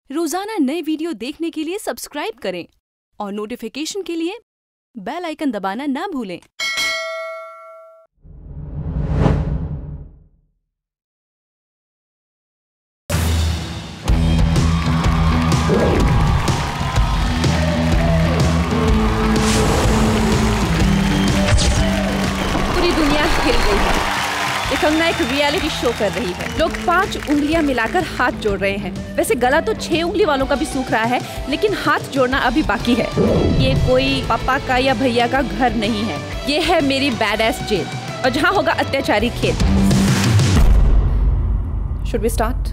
रोजाना नए वीडियो देखने के लिए सब्सक्राइब करें और नोटिफिकेशन के लिए बेल आइकन दबाना ना भूलें। पूरी दुनिया हिल गई है। ये कंगना एक रियलिटी शो कर रही है। लोग 5 उंगलियां मिलाकर हाथ जोड़ रहे हैं। वैसे गला तो 6 उंगली वालों का भी सूख रहा है, लेकिन हाथ जोड़ना अभी बाकी है। ये कोई पापा का या भैया का घर नहीं है, ये है मेरी बैडएस जेल, और जहाँ होगा अत्याचारी खेल। Should we start?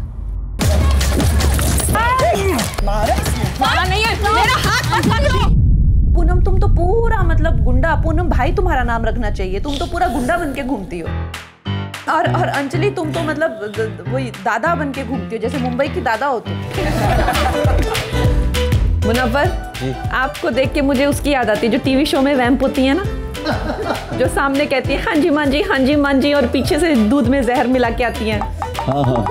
मारा नहीं है, मेरा हाथ मत पकड़ो। पूनम, तुम तो पूरा मतलब गुंडा, पूनम भाई तुम्हारा नाम रखना चाहिए, तुम तो पूरा गुंडा बन के घूमती हो। और अंजलि, तुम तो मतलब वही दादा बन के घूमती हो, जैसे मुंबई की दादा हो तुम। मुनव्वर, आपको देख के मुझे उसकी याद आती है जो टीवी शो में वैम्प होती है ना, जो सामने कहती है हाँ जी मां जी, हाँ जी मां जी, और पीछे से दूध में जहर मिला के आती हैं। हाँ।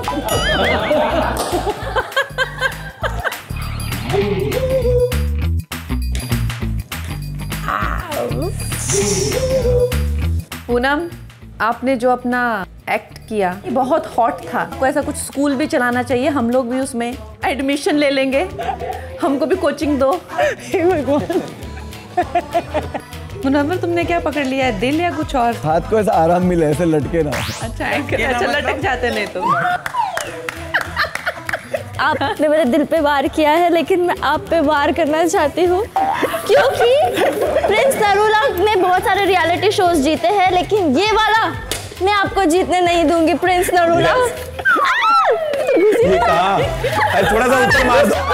पूनम, आपने जो अपना एक्ट किया ये बहुत हॉट था। आपको ऐसा कुछ स्कूल भी चलाना चाहिए, हम लोग भी उसमें एडमिशन ले लेंगे, हमको भी कोचिंग दो। मुनव्वर, तुमने क्या पकड़ लिया है, दिल या कुछ और? हाथ को ऐसा आराम मिले, ऐसे लटके ना। अच्छा लटक जाते नहीं तो। आपने मेरे दिल पे वार किया है, लेकिन मैं आप पे वार करना चाहती हूँ, क्योंकि प्रिंस नरूला ने बहुत सारे रियलिटी शोज जीते हैं, लेकिन ये वाला मैं आपको जीतने नहीं दूंगी। प्रिंस नरूला थोड़ा सा ऊपर मार दो।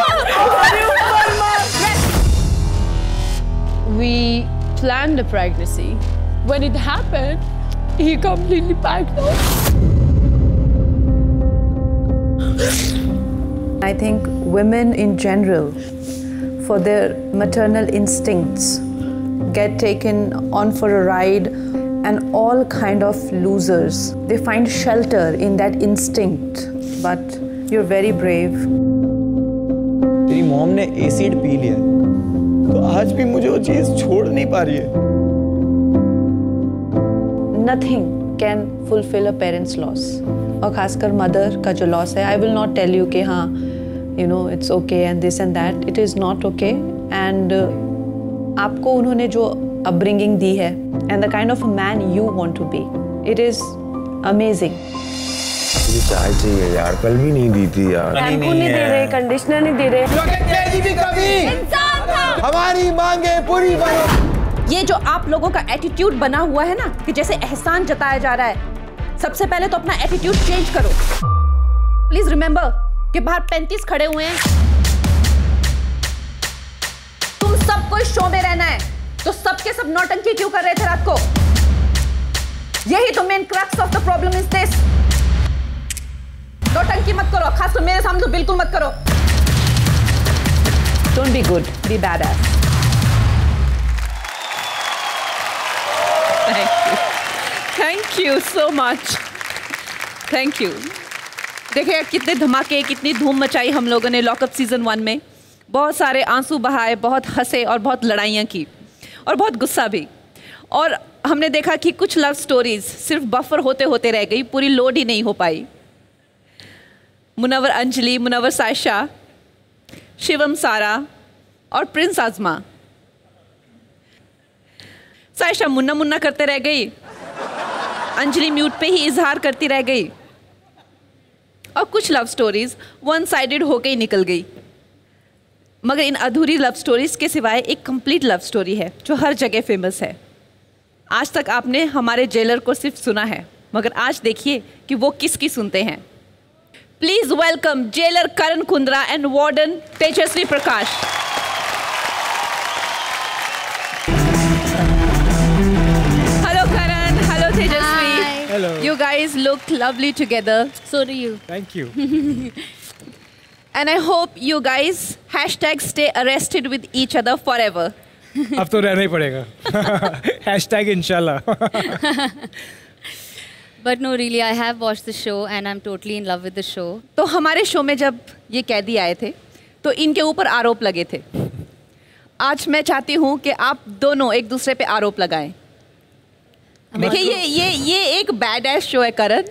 We planned a pregnancy. When it happened, he completely backed out. I think women in general, for their maternal instincts, get taken on for a ride, and all kind of losers. They find shelter in that instinct, but you're very brave. तेरी mom ने acid पी लिया, तो आज भी मुझे वो चीज छोड़ नहीं पा रही है। Nothing can fulfill a parent's loss, और खासकर मदर का जो लॉस है। I will not tell you कि हाँ, you know, it's okay and this and that. It is not okay. And आपको उन्होंने जो upbringing दी है, and the kind of a man you want to be, it is amazing. मुझे चाय चाहिए यार, कल भी नहीं दी थी यार। शैम्पू नहीं दे रहे, कंडीशनर नहीं दे रहे। हमारी मांगे पूरी करो। ये जो आप लोगों का एटीट्यूड बना हुआ है ना, कि जैसे एहसान जताया जा रहा है, सबसे पहले तो अपना एटीट्यूड चेंज करो। प्लीज रिमेंबर कि बाहर 35 खड़े हुए हैं, तुम सबको इस शो में रहना है, तो सबके सब नौटंकी क्यों कर रहे थे रात को? यही तो main crux of the problem is this. नौटंकी मत करो, खासकर मेरे सामने तो बिल्कुल मत करो। Don't be good, be bad ass. Thank you so much, thank you. देखिए कितने धमाके, कितनी धूम मचाई हम लोगों ने लॉकअप सीजन 1 में। बहुत सारे आंसू बहाए, बहुत हंसे और बहुत लड़ाइयाँ की, और बहुत गुस्सा भी। और हमने देखा कि कुछ लव स्टोरीज सिर्फ बफर होते होते रह गई, पूरी लोड ही नहीं हो पाई। मुनव्वर अंजलि, मुनव्वर सायशा, शिवम सारा और प्रिंस आजमा। सायशा मुन्ना मुन्ना करते रह गई, अंजलि म्यूट पे ही इजहार करती रह गई, और कुछ लव स्टोरीज वन साइडेड होके ही निकल गई। मगर इन अधूरी लव स्टोरीज के सिवाय एक कंप्लीट लव स्टोरी है जो हर जगह फेमस है। आज तक आपने हमारे जेलर को सिर्फ सुना है, मगर आज देखिए कि वो किसकी सुनते हैं। Please welcome jailer Karan Kundra and warden Tejasswi Prakash. Hello Karan, hello Tejasswi. Hello. You guys look lovely together. So do you. Thank you. And I hope you guys #stay arrested with each other forever. अब तो रहना ही पड़ेगा। #inshallah. But no, really, I have watched the show and I'm totally in love with the show. तो हमारे show में जब ये कैदी आए थे तो इनके ऊपर आरोप लगे थे। आज मैं चाहती हूँ कि आप दोनों एक दूसरे पे आरोप लगाएं। देखिए ये एक बैड एस शो है करण।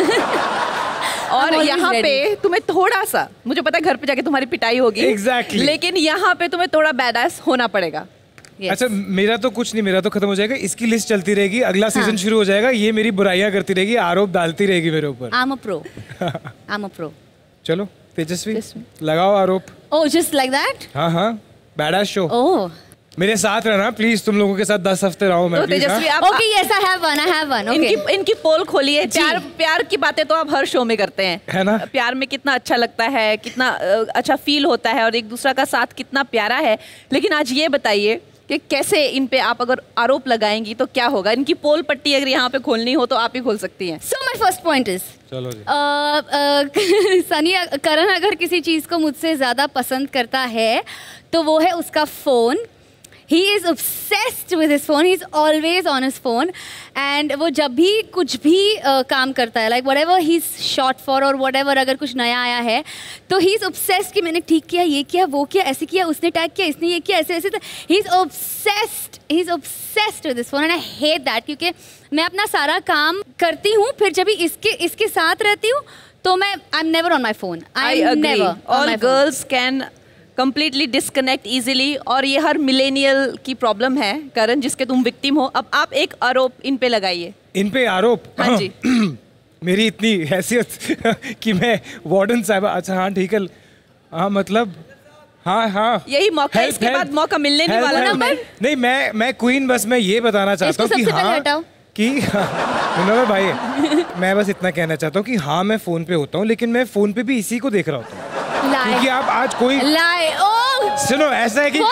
और यहाँ पे तुम्हें थोड़ा सा, मुझे पता है घर पे जाके तुम्हारी पिटाई होगी, Exactly. लेकिन यहाँ पे तुम्हें थोड़ा बैड एस होना पड़ेगा। Yes. अच्छा, मेरा तो कुछ नहीं, मेरा तो खत्म हो जाएगा, इसकी लिस्ट चलती रहेगी, अगला सीजन शुरू हो जाएगा, ये मेरी बुराइयां करती रहेगी, आरोप डालती रहेगी मेरे ऊपर। I'm a pro. I'm a pro. चलो तेजस्वी, लगाओ आरोप। Oh, just like that? हाँ, बैडास शो। Oh. मेरे साथ रहना प्लीज, तुम लोगों के साथ 10 हफ्ते रहो मैं, तो प्लीज। तेजस्वी आप Okay, yes, I have one. Okay. इनकी पोल खोलिए। प्यार की बातें तो आप हर शो में करते हैं, है ना? प्यार में कितना अच्छा लगता है, कितना अच्छा फील होता है और एक दूसरा का साथ कितना प्यारा है। लेकिन आज ये बताइए कि कैसे इन पे आप अगर आरोप लगाएंगी तो क्या होगा? इनकी पोल पट्टी अगर यहाँ पे खोलनी हो तो आप ही खोल सकती हैं। So my first point is, चलो जी। सनी, करण अगर किसी चीज़ को मुझसे ज़्यादा पसंद करता है तो वो है उसका phone. He is obsessed with his phone. He's always on his phone. And वो जब भी कुछ भी काम करता है, like whatever he's shot for or whatever, अगर कुछ नया आया है तो he's obsessed कि मैंने ठीक किया, ये किया, वो किया, ऐसे किया, उसने टैग किया, इसने ये किया, ऐसे। He's obsessed with his phone and I hate that, क्योंकि मैं अपना सारा काम करती हूँ, फिर जब भी इसके साथ रहती हूँ तो मैं I'm never on my phone. I agree. All girls can completely disconnect easily, और ये हर मिलेनियल की प्रॉब्लम है करण, जिसके तुम विक्टिम हो। अब आप एक आरोप इन पे लगाइए। इन पे आरोप? हाँ जी। मेरी इतनी हैसियत कि मैं वार्डन साहब, अच्छा हाँ ठीक है, हाँ मतलब हाँ यही मौका, इसके बाद मौका मिलने नहीं वाला ना। नहीं, मैं क्वीन, बस मैं ये बताना चाहता हूँ कि हाँ कि भाई, मैं बस इतना कहना चाहता हूँ कि हाँ मैं फोन पे होता हूँ, लेकिन मैं फोन पे भी इसी को देख रहा होता हूँ। क्योंकि आप आज कोई सुनो, ऐसा है कि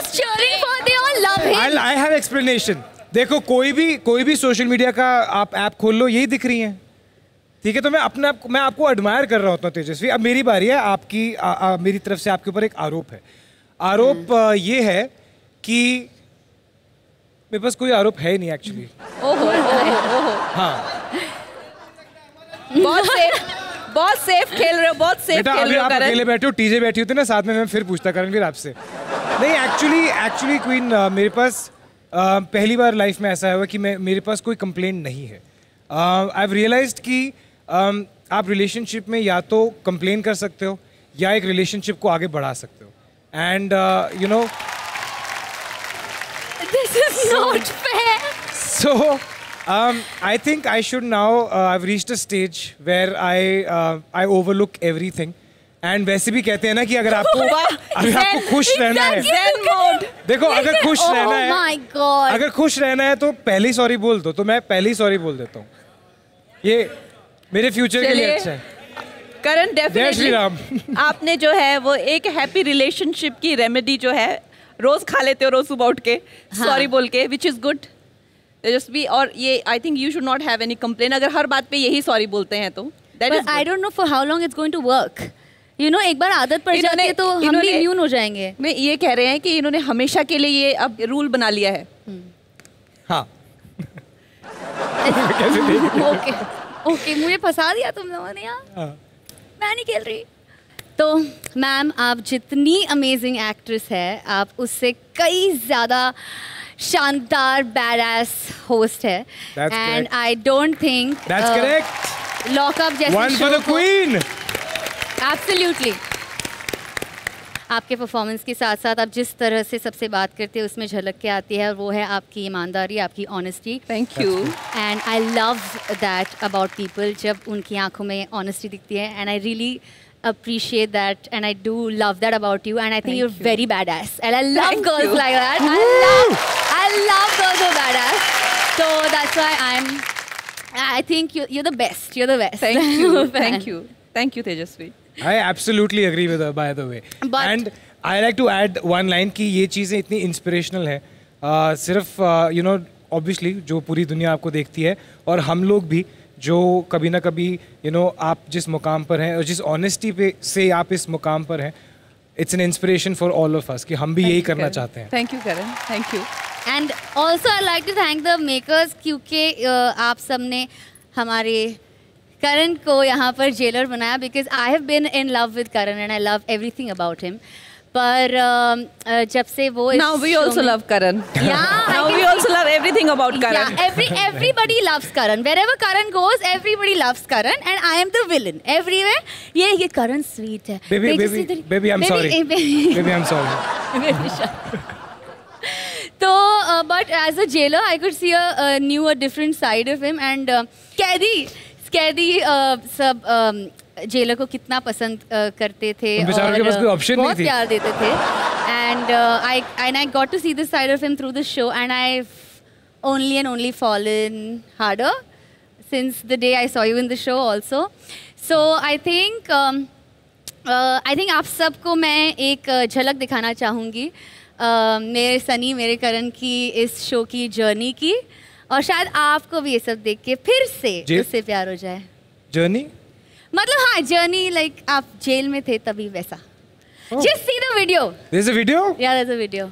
I have explanation। देखो कोई भी सोशल मीडिया का आप ऐप खोल लो, यही दिख रही हैं, ठीक है? तो मैं आपको एडमायर कर रहा होता हूँ तेजस्वी। अब मेरी बारी है, आपकी मेरी तरफ से आपके ऊपर एक आरोप है। आरोप ये है कि मेरे पास कोई आरोप है नहीं एक्चुअली। ओहो। हाँ, बहुत सेफ खेल रहे हो, बहुत सेफ खेल रहे हो। आप अकेले बैठे हो, टीजे बैठी होती ना साथ में, मैं फिर पूछता करणवीर आपसे। नहीं, एक्चुअली क्वीन, मेरे पास पहली बार लाइफ में ऐसा हुआ कि मेरे पास कोई कंप्लेंट नहीं है। आई हैव रियलाइज्ड कि आप रिलेशनशिप में या तो कंप्लेन कर सकते हो या एक रिलेशनशिप को आगे बढ़ा सकते हो। And you know, This is not fair. So, I think I should now. I've reached a stage where I overlook everything. And वैसे भी कहते हैं ना कि अगर आपको खुश रहना है, देखो अगर खुश रहना है, my God. अगर खुश रहना है तो पहले ही सॉरी बोल दो। तो मैं पहले ही सॉरी बोल देता हूँ, ये मेरे फ्यूचर के लिए अच्छा है। करण, जय श्री राम। आपने जो है वो एक हैप्पी रिलेशनशिप की रेमेडी जो है रोज खा लेते हो, रोज सुबह उठ के सॉरी बोल के, विच इज गुड तेजस्वी। और ये I think you should not have any complain अगर हर बात पे यही सॉरी बोलते हैं तो। But I don't know for how long it's going to work. You know, एक बार आदत पड़ जाती है तो हम भी इम्यून हो जाएंगे। मैं ये कह रहे हैं कि इन्होंने हमेशा के लिए ये अब रूल बना लिया है। हाँ। ओके, मुझे फंसा दिया तुम लोगों ने यार। मैं नहीं खेल रही। तो मैम, आप जितनी अमेजिंग एक्ट्रेस है, आप उससे कई ज़्यादा शानदार बैडएस होस्ट है। And I don't think That's correct. Lock Upp जैसे One for the queen. Absolutely. आपके परफॉर्मेंस के साथ साथ आप जिस तरह से सबसे बात करते हैं उसमें झलक के आती है, और वो है आपकी ईमानदारी, आपकी honesty. Thank you. And I love that about people, जब उनकी आंखों में ऑनेस्टी दिखती है। And I really appreciate that and I do love that about you, and I think you're very badass and I love girls like that. I love girls who are badass, so that's why I think you're the best. You're the best. Thank you Tejasvi. I absolutely agree with her, by the way. And I like to add one line कि ये चीज़ें इतनी inspirational है, सिर्फ you know obviously जो पूरी दुनिया आपको देखती है, और हम लोग भी जो कभी ना कभी you know आप जिस मुकाम पर हैं और जिस ऑनेस्टी पे से आप इस मुकाम पर हैं, it's an inspiration for all of us कि हम भी यही करना चाहते हैं। Thank you Karan, thank you. And also I like to thank the makers, क्योंकि आप सब ने हमारे करण को यहाँ पर जेलर बनाया because I have been in love with Karan and I love everything about him. पर जब से वो Now we also love Karan. Now we also love everything about Karan. Yeah, everybody loves Karan. Wherever Karan goes, everybody loves Karan, and I am the villain everywhere. ये Karan sweet है. Baby, I'm sorry. Baby, I'm sorry. तो but as a jailer, I could see a different side of him, and कैदी सब jailer को कितना पसंद करते थे और बहुत प्यार देते थे. And I got to see this side of him through the show, and I've only fallen harder since the day I saw you in the show also. So I think आप सबको मैं एक झलक दिखाना चाहूँगी मेरे सनी मेरे करण की इस शो की जर्नी की, और शायद आपको भी ये सब देख के फिर से उससे प्यार हो जाए. जर्नी मतलब हाँ, जर्नी लाइक आप जेल में थे तभी वैसा. Just see the video. There's a video? Yeah, there's a video.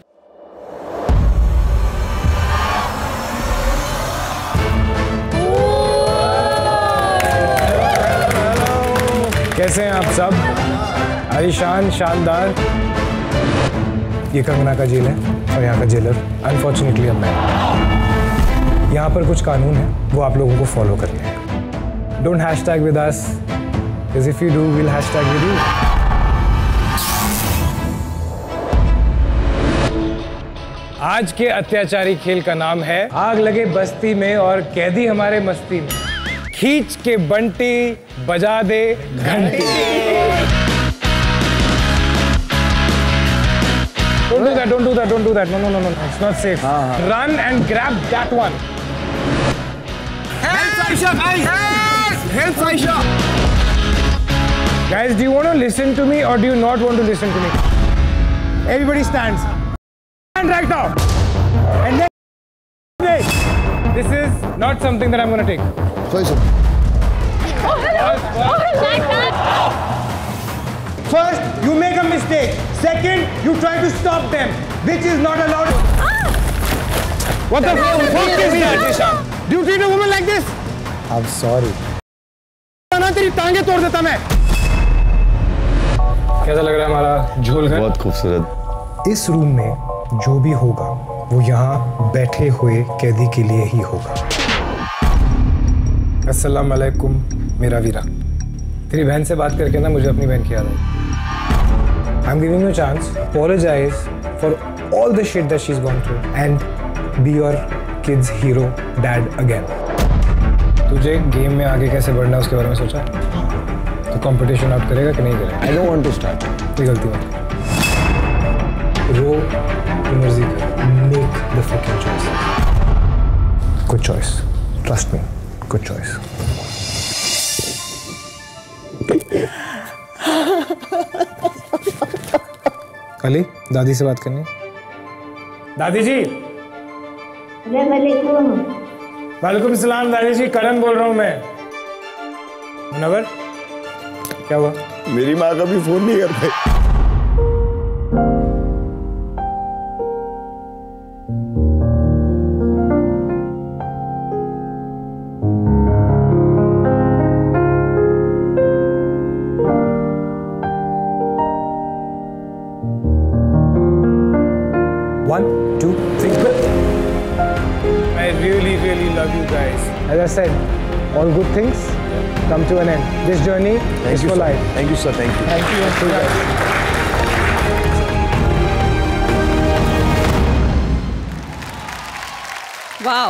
कैसे हैं आप सब? आलिशान, शानदार. ये कंगना का जेल है और यहाँ का जेलर अनफॉर्चुनेटली अब मैं. यहाँ पर कुछ कानून है, वो आप लोगों को फॉलो करने हैं. Don't hashtag with us, because if you do, we'll hashtag with you. आज के अत्याचारी खेल का नाम है आग लगे बस्ती में और कैदी हमारे मस्ती में. खींच के बंटी बजा दे घंटी. Don't do that. No. It's not safe. Run and grab that one. Help Aisha, guys! Help Aisha! Guys, do you want to listen to me or do you not want to listen to me? Everybody stands. Stand right now. And then this is not something that I'm going to take. First, you make a mistake. Second, you try to stop them, which is not allowed. What the fuck is that? Do you treat a woman like this? I'm sorry. ना तेरी टांगे तोड़ देता मैं. कैसा लग रहा है हमारा झोल घर? बहुत खूबसूरत. इस रूम में जो भी होगा वो यहाँ बैठे हुए कैदी के लिए ही होगा. अस्सलाम वालेकुम मेरा वीरा. तेरी बहन से बात करके ना मुझे अपनी बहन की याद आई. I'm giving you a chance. Apologize for all the shit that she's gone through and be your kid's hero dad again. तुझे गेम में आगे कैसे बढ़ना है उसके बारे में सोचा? तो कंपटीशन आउट करेगा कि नहीं करेगा? I don't want to start. कोई गलती मत कर. रो मर्जी कर. Make the fucking choice. Good choice. Trust me. Good choice. Ali, दादी से बात करनी. दादी जी. वालेकुम सलाम दादी जी. करण बोल रहा हूँ मैं. मुनव्वर, क्या हुआ? मेरी माँ कभी फोन नहीं कर पाई. As I said, all good things come to an end. This journey is for life. Thank you, sir. Thank you. Thank you. Wow.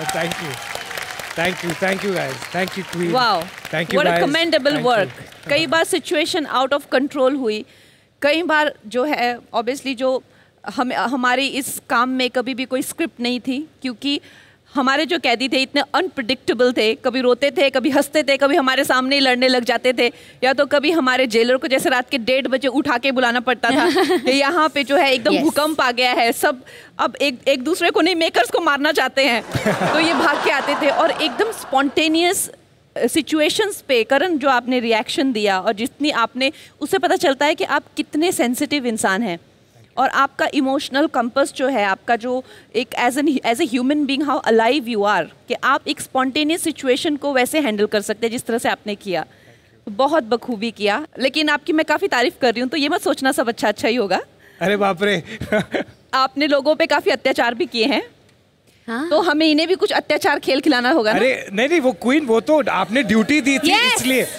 Thank you guys. Thank you Queen. Wow. Thank you What guys. a commendable work. कई बार situation out of control हुई. कई बार जो है obviously जो हमारी इस काम में कभी भी कोई स्क्रिप्ट नहीं थी, क्योंकि हमारे जो कैदी थे इतने अनप्रिडिक्टेबल थे. कभी रोते थे, कभी हंसते थे, कभी हमारे सामने ही लड़ने लग जाते थे, या तो कभी हमारे जेलर को जैसे रात के 1:30 बजे उठा के बुलाना पड़ता था कि यहाँ पे जो है एकदम भूकंप आ गया है, सब अब एक दूसरे को नहीं मेकर्स को मारना चाहते हैं. तो ये भाग के आते थे और एकदम स्पॉन्टेनियस सिचुएशंस पे करण जो आपने रिएक्शन दिया और जितनी आपने, उससे पता चलता है कि आप कितने सेंसिटिव इंसान हैं. और आपका इमोशनल कंपास जो है, आपका जो एक as a human being how alive you are, कि आप एक स्पॉन्टेनियस सिचुएशन को वैसे हैंडल कर सकते हैं जिस तरह से आपने किया, बहुत बखूबी किया। लेकिन आपकी मैं काफ़ी तारीफ कर रही हूँ, तो ये मत सोचना सब अच्छा ही होगा। अरे बाप रे। आपने लोगों पे काफ़ी अत्याचार भी किए हैं। हाँ? तो हमें इन्हें भी कुछ अत्याचार खेल खिलाना होगा ना? अरे नहीं, वो क्वीन, वो तो आपने ड्यूटी दी थी इसलिए।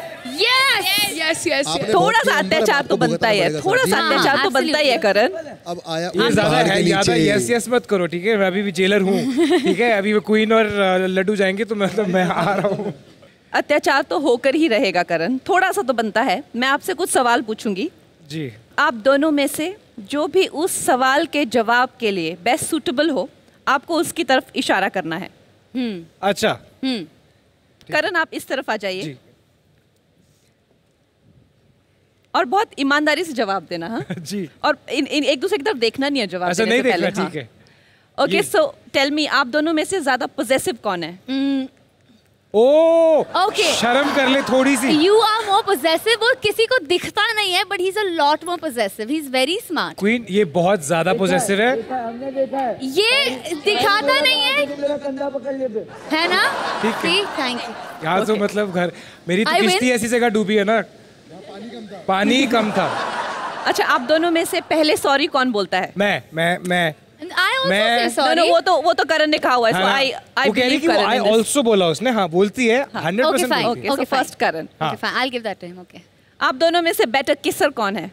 Yes. थोड़ा सा अत्याचार तो बनता ही है, थोड़ा सा अत्याचार तो बनता ही है करण। अब आया ये ज्यादा यस मत करो, ठीक है? मैं अभी भी जेलर हूँ, ठीक है? अभी वो क्वीन और लड्डू जाएंगे तो मैं आ रहा हूँ। अत्याचार तो होकर ही रहेगा करण, थोड़ा सा तो बनता है। मैं आपसे कुछ सवाल पूछूंगी जी। आप दोनों में से जो भी उस सवाल के जवाब के लिए बेस्ट सूटेबल हो, आपको उसकी तरफ इशारा करना है। अच्छा। करण आप इस तरफ आ जाइए जी। और बहुत ईमानदारी से जवाब देना। हाँ जी। और इन एक दूसरे की तरफ देखना नहीं है जवाब ऐसा देने नहीं से पहले। देखना, ठीक है? ओके, सो टेल मी, आप दोनों में से ज्यादा पॉसेसिव कौन है? Okay. शर्म कर ले थोड़ी सी। You are more possessive. वो किसी को दिखता नहीं है, but he's a lot more possessive. He's very smart. Queen ये बहुत ज्यादा पोजेसिव है। ये दिखाता नहीं है ना? ठीक है। Thank you. यहाँ तो मतलब घर, मेरी तो I win. किश्ती ऐसी जगह डूबी है ना, पानी कम था। अच्छा, आप दोनों में से पहले सॉरी कौन बोलता है? मैं I also मैं- say sorry. वो तो करण ने कहा हुआ है, so I वो कह रही believe कि वो Karan I in this. Also बोला उसने। हाँ बोलती है, 100% Okay, fine. बोलती है। Okay, so fine. first करण। हाँ। Okay, fine. I'll give that to him. Okay. आप दोनों में से बेटर किसर कौन है?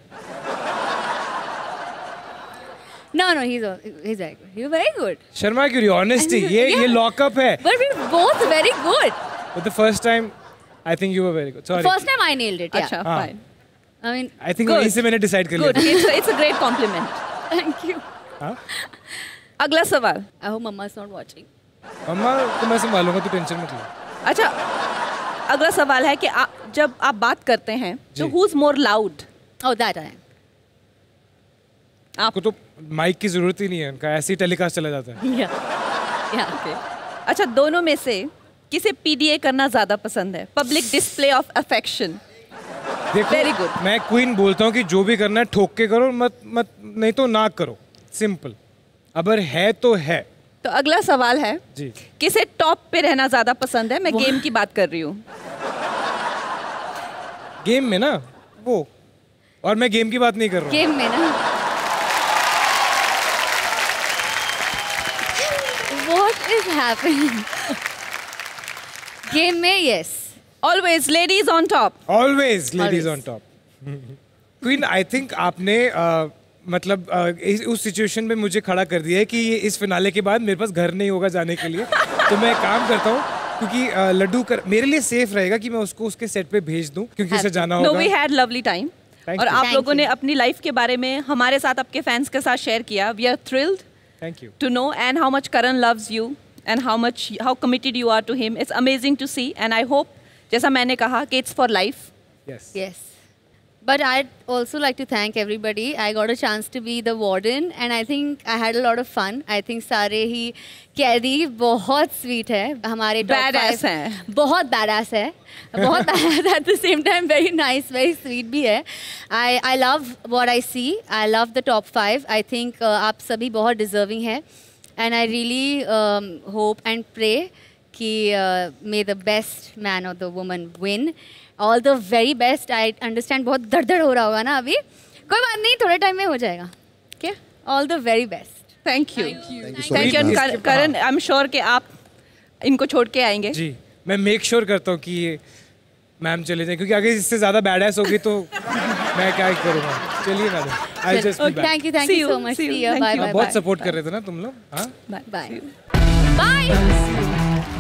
No, he's very good. You're very good. Sharma क्यों रही? ऑनेस्टी, ये लॉकअप है। But we're both very good. But the first time, I think you were very good. Sorry. First time I nailed it. Yeah. अच्छा, हाँ। fine. I mean, I think Good. वहीं से मैंने decide कर Good. लिया It's a great compliment. thank you. था। हाँ? अगला सवाल। I hope Mama's not watching. अम्मा को मैं संभालूंगा, तू टेंशन मत ले। अच्छा, अगला सवाल है कि जब आप बात करते हैं तो who's more loud? Oh, that I am. आपको तो माइक की जरूरत ही नहीं है, उनका ऐसे ही टेलीकास्ट चला जाता है। Yeah. अच्छा, दोनों में से किसे पीडीए करना ज्यादा पसंद है? Public display of affection. देखो, Very good. मैं क्वीन बोलता हूँ कि जो भी करना है ठोक के करो, मत नहीं तो ना करो। सिंपल। अगर है तो है। तो अगला सवाल है जी। किसे टॉप पे रहना ज्यादा पसंद है? मैं गेम की बात कर रही हूँ। गेम में ना वो, और मैं गेम की बात नहीं कर रहा हूँ। गेम में ना। What is happening? गेम में yes. Always ladies on top. Always ladies Always. On top. Queen, I think आपने मतलब उस सिचुएशन में मुझे खड़ा कर दिया है कि इस फिनाले के बाद मेरे पास घर नहीं होगा जाने के लिए। तो मैं काम करता हूँ, क्योंकि लड्डू मेरे लिए सेफ रहेगा कि मैं उसको उसके सेट पे भेज दूँ, क्योंकि उसे जाना नो, होगा। We had lovely time. Thank और you. आप Thank लोगों you. ने अपनी लाइफ के बारे में हमारे साथ, आपके फैंस के साथ शेयर किया। We are thrilled thank you. to know and how much Karan loves you and how committed you are to him. It's amazing to see and I hope, जैसा मैंने कहा, कि it's for life. Yes. Yes. But I'd also like to thank everybody. I got a chance to be the warden and I think I had a lot of fun. I think सारे ही कैदी बहुत sweet है, हमारे top Badass 5 हैं। बहुत badass है, बहुत badass at the same time very nice, very sweet भी है. I love what I see. I love the top 5. I think आप सभी बहुत deserving है and I really hope and pray कि may the best man or the woman win. All the very best. I understand बहुत दर्द हो रहा होगा ना अभी, कोई बात नहीं, थोड़े टाइम में हो जाएगा। Okay? All the very best. Thank you. Thank you. And Karan, I'm sure कि आप इनको छोड़ के आएंगे। जी, मैं मेक श्योर करता हूँ कि ये मैम चले जाए, क्योंकि अगर इससे ज्यादा बैड होगी तो मैं क्या ही करूँगा। चलिए madam, I just be back. Thank you See you. so much. See you. See you. Thank Bye you. bye. बहुत bye. सपोर्ट कर रहे थे ना तुम लोग। हाँ, Bye. Bye.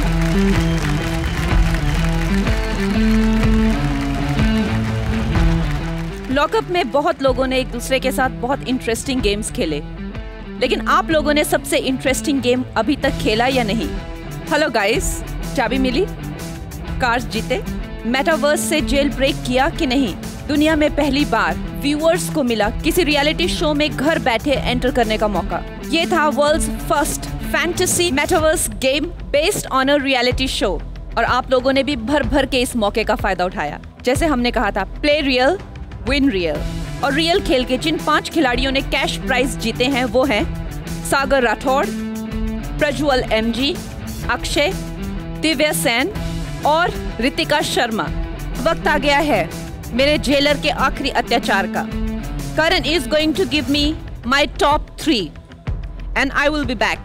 लॉकअप में बहुत लोगों ने एक दूसरे के साथ बहुत इंटरेस्टिंग गेम्स खेले, लेकिन आप लोगों ने सबसे इंटरेस्टिंग गेम अभी तक खेला या नहीं? हेलो गाइस, चाबी मिली? कार्स जीते? मेटावर्स से जेल ब्रेक किया कि नहीं? दुनिया में पहली बार व्यूअर्स को मिला किसी रियलिटी शो में घर बैठे एंटर करने का मौका। ये था world's first fantasy metaverse game based on a reality show, और आप लोगों ने भी भर भर के इस मौके का फायदा उठाया। जैसे हमने कहा था, प्ले रियल, विन रियल। और रियल खेल के जिन 5 खिलाड़ियों ने कैश प्राइज जीते हैं वो हैं सागर राठौड़, प्रज्वल MG, अक्षय, दिव्या सेन और रितिका शर्मा। वक्त आ गया है मेरे जेलर के आखिरी अत्याचार का। Karan is going to give me my top 3 and I will be back.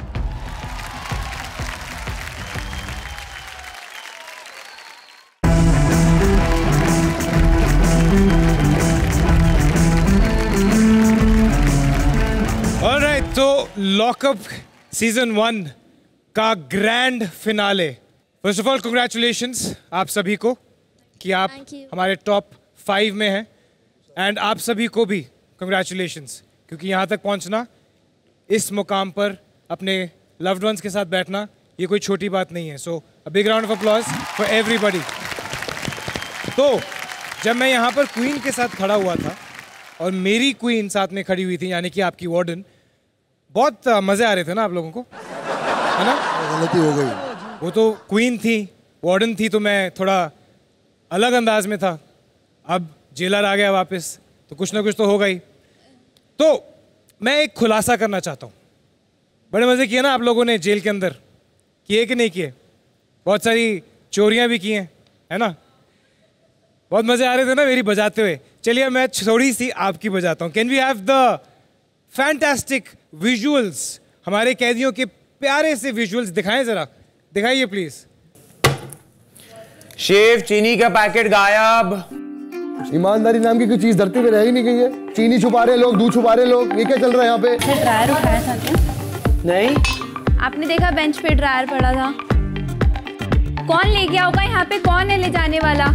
Alright, तो लॉकअप सीजन 1 का grand finale. First of all congratulations आप सभी को कि आप हमारे टॉप 5 में हैं, एंड आप सभी को भी कांग्रेचुलेशंस क्योंकि यहाँ तक पहुँचना, इस मुकाम पर अपने लव्ड वंस के साथ बैठना, ये कोई छोटी बात नहीं है। So a big round of applause for everybody. तो जब मैं यहाँ पर क्वीन के साथ खड़ा हुआ था और मेरी क्वीन साथ में खड़ी हुई थी, यानी कि आपकी वार्डन, बहुत मज़े आ रहे थे ना आप लोगों को, है ना? गलती हो गई। वो तो क्वीन थी, वार्डन थी, तो मैं थोड़ा अलग अंदाज में था। अब जेलर आ गया वापस, तो कुछ ना कुछ तो होगा ही। तो मैं एक खुलासा करना चाहता हूँ। बड़े मज़े किए ना आप लोगों ने जेल के अंदर, किए कि नहीं किए? बहुत सारी चोरियाँ भी की हैं, है ना? बहुत मज़े आ रहे थे ना मेरी बजाते हुए। चलिए मैं थोड़ी सी आपकी बजाता हूँ। Can we have the fantastic visuals? हमारे कैदियों के प्यारे से विजुअल्स दिखाएं जरा, दिखाइए प्लीज। शेफ, चीनी का पैकेट गायब। ईमानदारी नाम की कोई चीज धरती पे रह ही नहीं गई है। चीनी छुपा रहे लोग, दूध छुपा रहे लोग, ये क्या चल रहा है यहाँ पे? ड्रायर उठाया था क्या? नहीं। आपने देखा बेंच पे ड्रायर पड़ा था? कौन ले गया होगा यहाँ पे? कौन है ले जाने वाला?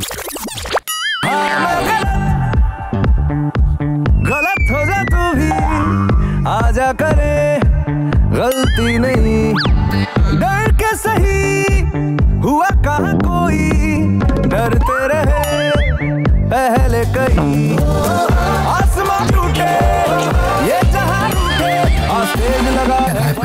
गलत हो जा तू भी, आजा करे गलती नहीं। डर के सही हुआ कहाँ कोई, डरते रहे पहले कहीं। आसमां टूटे ये जहां टूटे, आस्तेज लगा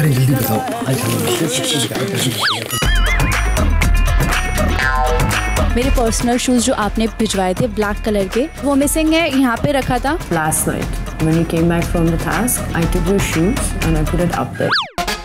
मेरे पर्सनल शूज जो आपने भिजवाए थे ब्लैक कलर के, वो मिसिंग है, यहाँ पे रखा था। Last night, when you came back from the task, I took your shoes and I put it up there.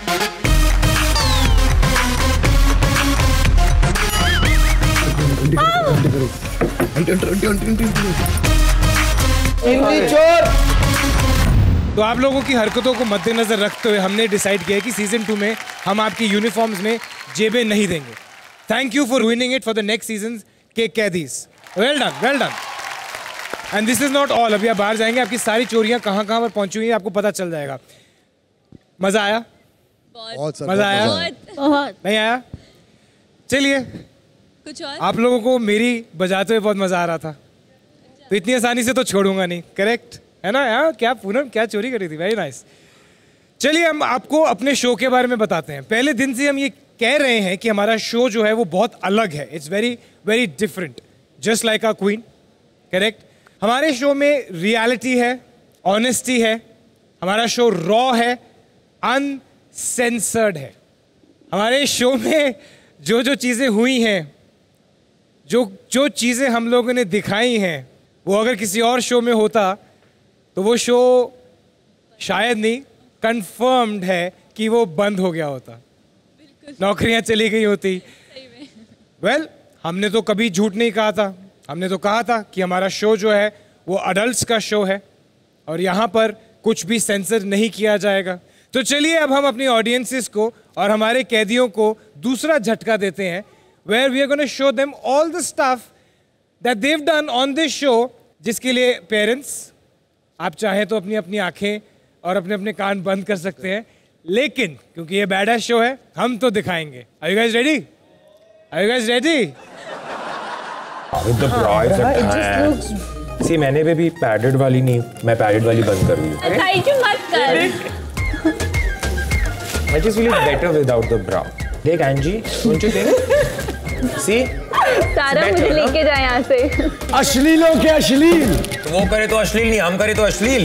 तो आप लोगों की हरकतों को मद्देनजर रखते हुए हमने डिसाइड किया कि सीजन 2 में हम आपकी यूनिफॉर्म्स में जेबें नहीं देंगे। Thank you for winning it for the next season के कैदीज। Well done, well done. And this is not all. अभी आप बाहर जाएंगे, आपकी सारी चोरियां कहाँ कहाँ पर पहुंची हुई हैं आपको पता चल जाएगा। मजा आया? मजा आया? नहीं आया? चलिए, कुछ और? आप लोगों को मेरी बजाते हुए बहुत मजा आ रहा था, तो इतनी आसानी से तो छोड़ूंगा नहीं। करेक्ट है ना? यार क्या पूनम, क्या चोरी करी थी। Very nice. चलिए हम आपको अपने शो के बारे में बताते हैं। पहले दिन से हम ये कह रहे हैं कि हमारा शो जो है वो बहुत अलग है। It's very very different, just like a queen. Correct. हमारे शो में रियलिटी है, ऑनेस्टी है, हमारा शो रॉ है, अनसेंसर्ड है। हमारे शो में जो जो चीज़ें हुई हैं, जो चीज़ें हम लोगों ने दिखाई हैं, वो अगर किसी और शो में होता तो वो शो शायद नहीं, कंफर्म्ड है कि वो बंद हो गया होता, नौकरियां चली गई होती। वेल, हमने तो कभी झूठ नहीं कहा था। हमने तो कहा था कि हमारा शो जो है वो अडल्ट्स का शो है और यहाँ पर कुछ भी सेंसर नहीं किया जाएगा। तो चलिए अब हम अपनी ऑडियंसेस को और हमारे कैदियों को दूसरा झटका देते हैं, where we are gonna show them all the stuff that they have done on this show, जिसके लिए पेरेंट्स आप चाहें तो अपनी अपनी आंखें और अपने अपने कान बंद कर सकते हैं, लेकिन क्योंकि ये बैड शो है हम तो दिखाएंगे। Are you guys ready? Are you guys ready? The bra is a See, मैंने भी पैडेड वाली नहीं, मैं पैडेड वाली बंद कर रही हूँ। थैंक यू मत कर। I just feel better without the bra. देख एंजी, don't you think? See? सारा मुझे लेके जाए यहाँ से। अश्लील हो क्या अश्लील? तो वो करे तो अश्लील नहीं, हम करे तो अश्लील।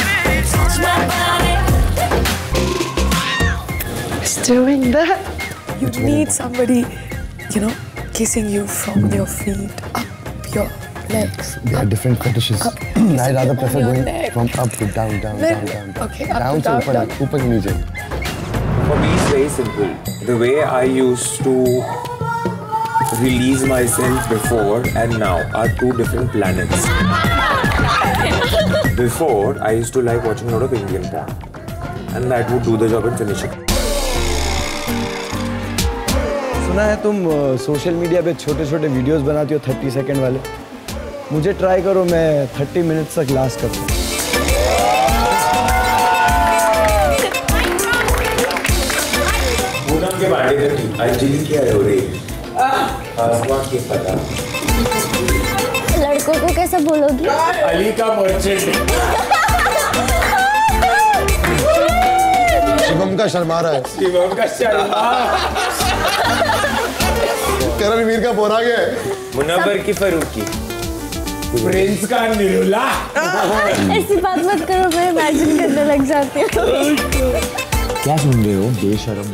It's doing that. You need somebody, you know, kissing you from your feet up your legs. There are different fetishes. I rather prefer going from up to down, down, down, down. Okay, down to ऊपर, ऊपर नीचे. For me, it's very simple. The way I used to release myself before and now are two different planets. Before, I used to like watching a lot of Indian porn, and that would do the job and finish it. सुना है तुम social media पे छोटे-छोटे videos बनाती हो 30 second वाले. मुझे try करो, मैं 30 मिनट्स तक लास्ट कर दूँ. पूनम के बारे में अंजलि क्या हो रही है? आसमान की पता. लड़कों को कैसे बोलोगी? अली का मर्चेंट. शिवम का शर्मा रहा है. शिवम का शर्मा. करणवीर का बोरा गया. मुनव्वर की फरूकी. प्रिंस का निरुला. ऐसी बात मत करो, मैं इमेजिन करने लग जाती हूँ. क्या सुन रहे हो बेशरम?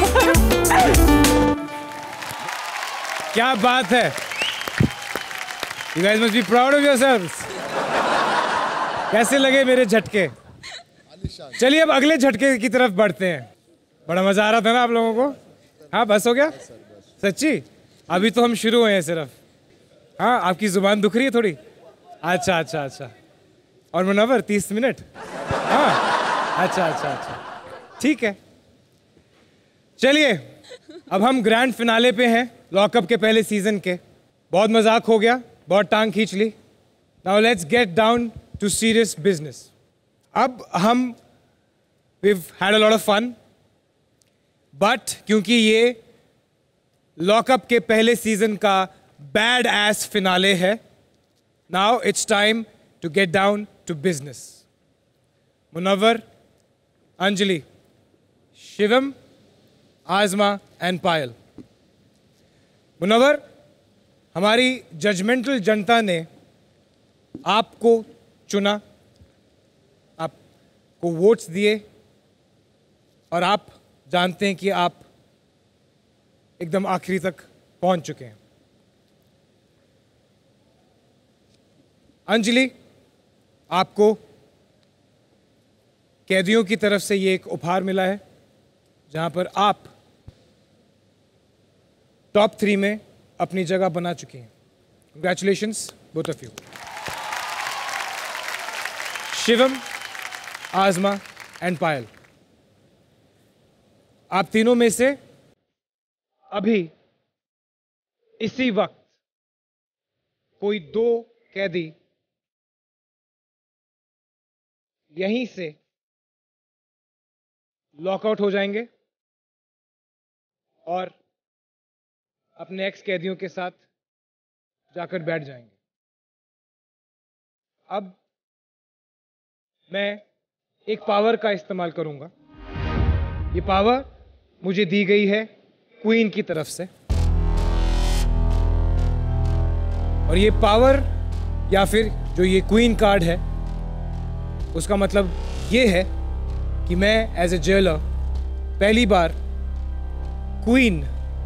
क्या बात है. You guys must be proud of yourselves. कैसे लगे मेरे झटके? चलिए अब अगले झटके की तरफ बढ़ते हैं. बड़ा मजा आ रहा था ना आप लोगों को? हाँ बस हो गया? सच्ची? अभी तो हम शुरू हुए हैं सिर्फ. हाँ आपकी जुबान दुख रही है थोड़ी? अच्छा अच्छा अच्छा. और मुनव्वर 30 मिनट? हाँ अच्छा अच्छा अच्छा ठीक है. चलिए अब हम ग्रैंड फिनाले पे हैं लॉकअप के पहले सीजन के. बहुत मजाक हो गया, बहुत टांग खींच ली. Now let's get down to serious business. अब हम we've had a lot of fun, but क्योंकि ये लॉकअप के पहले सीजन का बैड एस फिनाले है, now it's time to get down to business. Munawar, Anjali, Shivam, Azma and पायल. मुनव्वर, हमारी जजमेंटल जनता ने आपको चुना, आपको वोट्स दिए और आप जानते हैं कि आप एकदम आखिरी तक पहुंच चुके हैं. अंजलि, आपको कैदियों की तरफ से ये एक उपहार मिला है जहां पर आप टॉप 3 में अपनी जगह बना चुकी हैं. Congratulations both of you. Shivam, Azma and पायल, आप तीनों में से अभी इसी वक्त कोई 2 कैदी यहीं से लॉकआउट हो जाएंगे और अपने एक्स कैदियों के साथ जाकर बैठ जाएंगे. अब मैं एक पावर का इस्तेमाल करूंगा. ये पावर मुझे दी गई है क्वीन की तरफ से, और ये पावर या फिर जो ये क्वीन कार्ड है उसका मतलब ये है कि मैं एज ए जेलर पहली बार क्वीन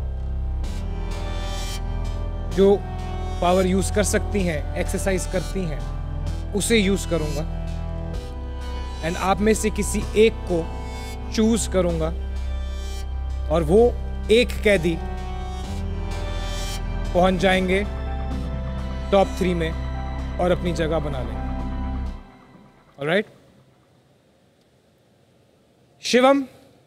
जो पावर यूज कर सकती हैं, एक्सरसाइज करती हैं, उसे यूज करूंगा. एंड आप में से किसी एक को चूज करूंगा और वो एक कैदी पहुंच जाएंगे टॉप 3 में और अपनी जगह बना लेंगे. ऑलराइट? शिवम,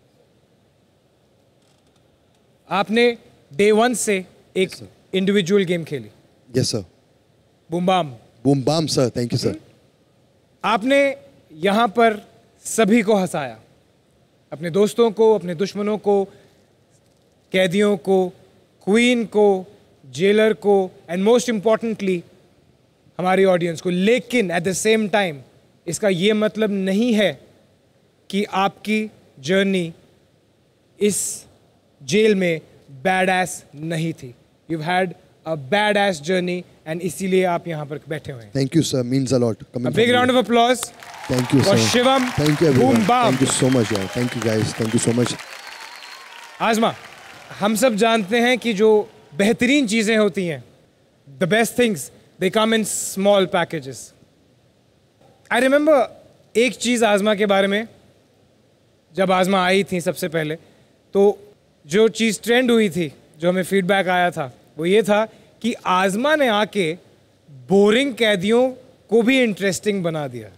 आपने डे 1 से एक इंडिविजुअल गेम खेली. Yes sir. Boom bam. Boom bam sir, thank you sir. आपने यहां पर सभी को हंसाया, अपने दोस्तों को, अपने दुश्मनों को, कैदियों को, क्वीन को, जेलर को एंड मोस्ट इंपॉर्टेंटली हमारी ऑडियंस को. लेकिन एट द सेम टाइम इसका ये मतलब नहीं है कि आपकी जर्नी इस जेल में बैड एस नहीं थी. You had a badass journey and इसीलिए आप यहाँ पर बैठे हुए हैं. Thank you sir, means a lot. A big round of applause. Thank you for sir. Shivam. Thank you everyone. Boom bam. Thank you so much यार. Thank you guys. Thank you so much. आजमा, हम सब जानते हैं कि जो बेहतरीन चीज़ें होती हैं, the best things, they come in small packages. I remember एक चीज़ आज़मा के बारे में, जब आज़मा आई थी सबसे पहले, तो जो चीज़ ट्रेंड हुई थी, जो हमें फीडबैक आया था, वो ये था कि आज़मा ने आके बोरिंग कैदियों को भी इंटरेस्टिंग बना दिया,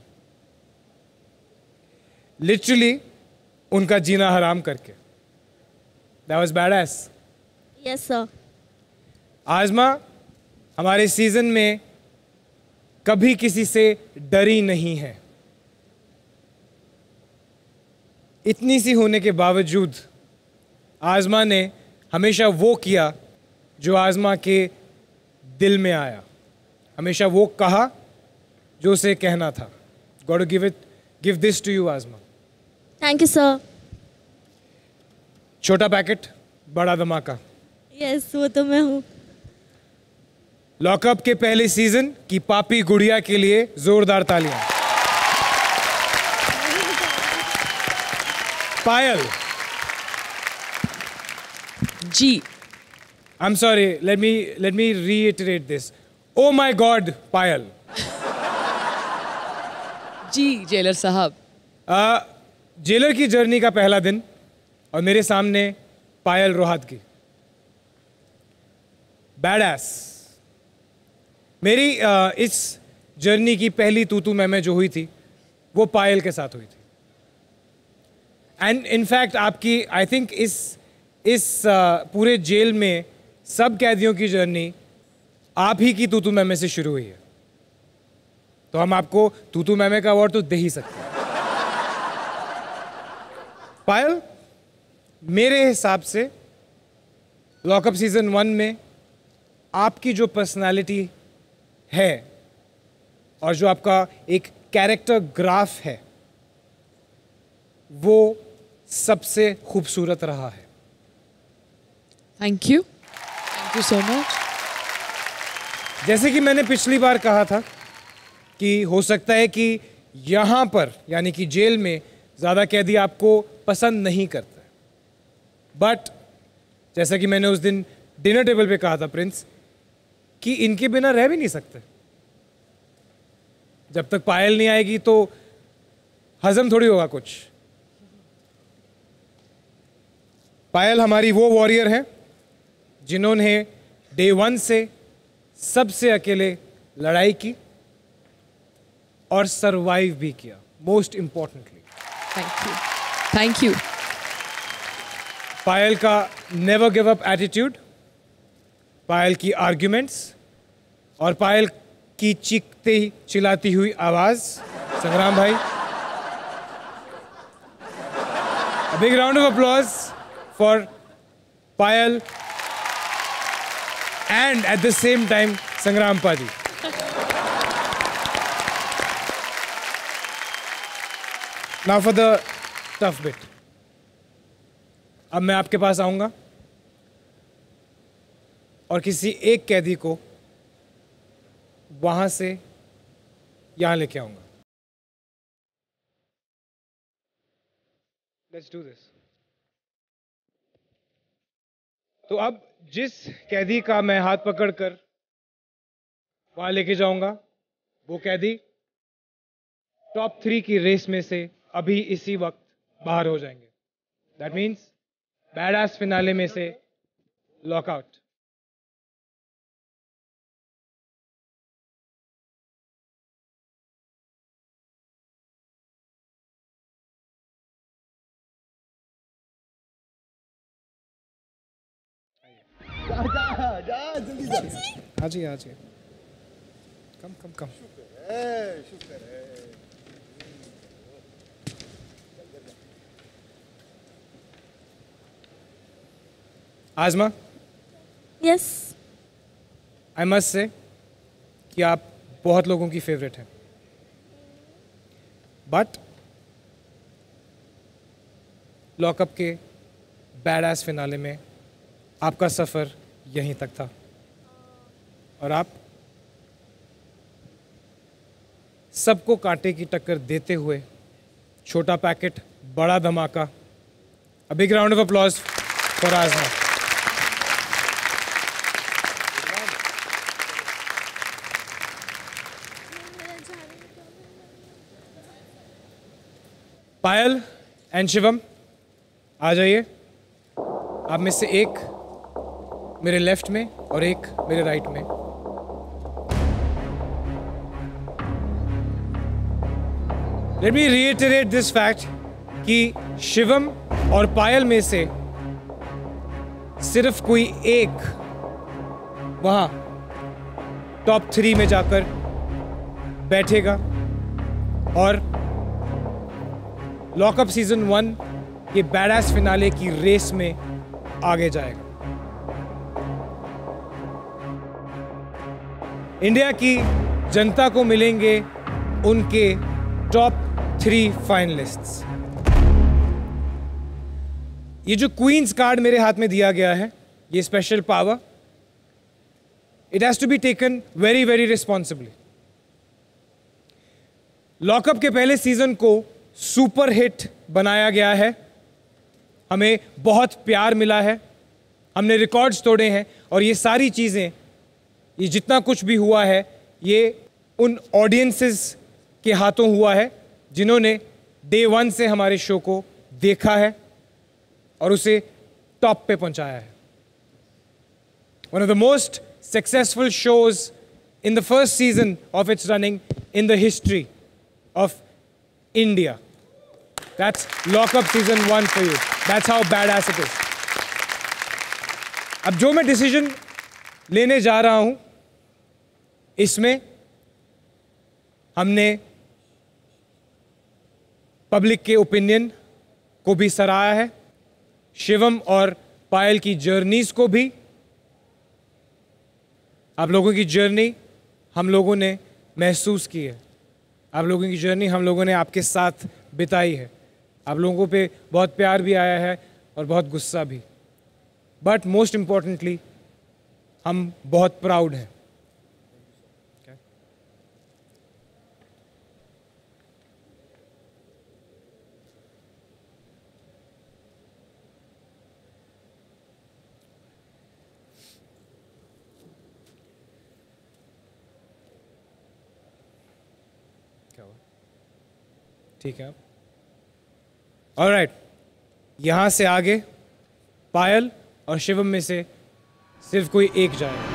लिटरली उनका जीना हराम करके। That was badass. Yes, sir. आज़मा हमारे सीजन में कभी किसी से डरी नहीं है। इतनी सी होने के बावजूद आज़मा ने हमेशा वो किया जो आज़मा के दिल में आया, हमेशा वो कहा जो उसे कहना था। Got to give this to you, आज़मा। Thank you, sir. छोटा पैकेट बड़ा धमाका। Yes, वो तो मैं हूँ। लॉकअप के पहले सीजन की पापी गुड़िया के लिए जोरदार तालियां। पायल। जी। I'm sorry, let me reiterate this. Oh my God, Payal. जी जेलर साहब। जेलर की जर्नी का पहला दिन और मेरे सामने पायल रोहतगी, बैडएस। मेरी इस जर्नी की पहली तू मैं जो हुई थी वो पायल के साथ हुई थी। एंड इनफैक्ट आपकी आई थिंक इस पूरे जेल में सब कैदियों की जर्नी आप ही की तू मैं से शुरू हुई है, तो हम आपको तू मैं का अवार्ड तो दे ही सकते हैं। पायल, मेरे हिसाब से लॉकअप सीजन 1 में आपकी जो पर्सनालिटी है और जो आपका एक कैरेक्टर ग्राफ है वो सबसे खूबसूरत रहा है। Thank you so much. जैसे कि मैंने पिछली बार कहा था कि हो सकता है कि यहाँ पर यानी कि जेल में ज़्यादा कैदी आपको पसंद नहीं करते, बट जैसा कि मैंने उस दिन डिनर टेबल पे कहा था प्रिंस, कि इनके बिना रह भी नहीं सकते। जब तक पायल नहीं आएगी तो हजम थोड़ी होगा कुछ। पायल हमारी वो वॉरियर हैं जिन्होंने डे 1 से सबसे अकेले लड़ाई की और सरवाइव भी किया, most importantly. Thank you. Payal का never give up attitude, Payal की आर्ग्यूमेंट्स और पायल की चीखती चिल्लाती हुई आवाज। संग्राम भाई, a big round of applause for Payal and at the same time संग्राम पाजी। Now for the tough bit. अब मैं आपके पास आऊंगा और किसी एक कैदी को वहां से यहां लेके आऊंगा। Let's do this. तो अब जिस कैदी का मैं हाथ पकड़कर वहां लेके जाऊंगा वो कैदी टॉप 3 की रेस में से अभी इसी वक्त बाहर हो जाएंगे। दैट मीन्स बैडएस फिनाले में से लॉकआउट। हाँ जी हाँ जी, कम कम कम। शुक्र है। आज़मा, यस, आई मस्ट से कि आप बहुत लोगों की फेवरेट हैं, बट लॉकअप के बैडएस फिनाले में आपका सफ़र यहीं तक था और आप सबको कांटे की टक्कर देते हुए छोटा पैकेट बड़ा धमाका। A big round of applause for Azma. Payal and Shivam आ जाइए। आप में से एक मेरे लेफ्ट में और एक मेरे राइट में। Let me reiterate this fact कि शिवम और पायल में से सिर्फ कोई एक वहां टॉप 3 में जाकर बैठेगा और लॉकअप सीजन 1 के बैडएस फिनाले की रेस में आगे जाएगा। इंडिया की जनता को मिलेंगे उनके टॉप 3 फाइनलिस्ट्स। ये जो क्वींस कार्ड मेरे हाथ में दिया गया है, ये special power, it has to be taken very very responsibly. Lockup के पहले सीजन को सुपर हिट बनाया गया है, हमें बहुत प्यार मिला है, हमने रिकॉर्ड्स तोड़े हैं और ये सारी चीजें, ये जितना कुछ भी हुआ है, ये उन ऑडियंसेस के हाथों हुआ है जिन्होंने डे 1 से हमारे शो को देखा है और उसे टॉप पे पहुंचाया है। One of the most successful shows in the first season of its running in the history of India. That's Lockup Season 1 for you. That's how badass it is. अब जो मैं डिसीजन लेने जा रहा हूं, इसमें हमने पब्लिक के ओपिनियन को भी सराहा है, शिवम और पायल की जर्नीज को भी। आप लोगों की जर्नी हम लोगों ने महसूस की है, आप लोगों की जर्नी हम लोगों ने आपके साथ बिताई है। आप लोगों पे बहुत प्यार भी आया है और बहुत गुस्सा भी, बट मोस्ट इम्पॉर्टेंटली हम बहुत प्राउड हैं। ठीक है, ऑलराइट। यहां से आगे पायल और शिवम में से सिर्फ कोई एक जाएगा।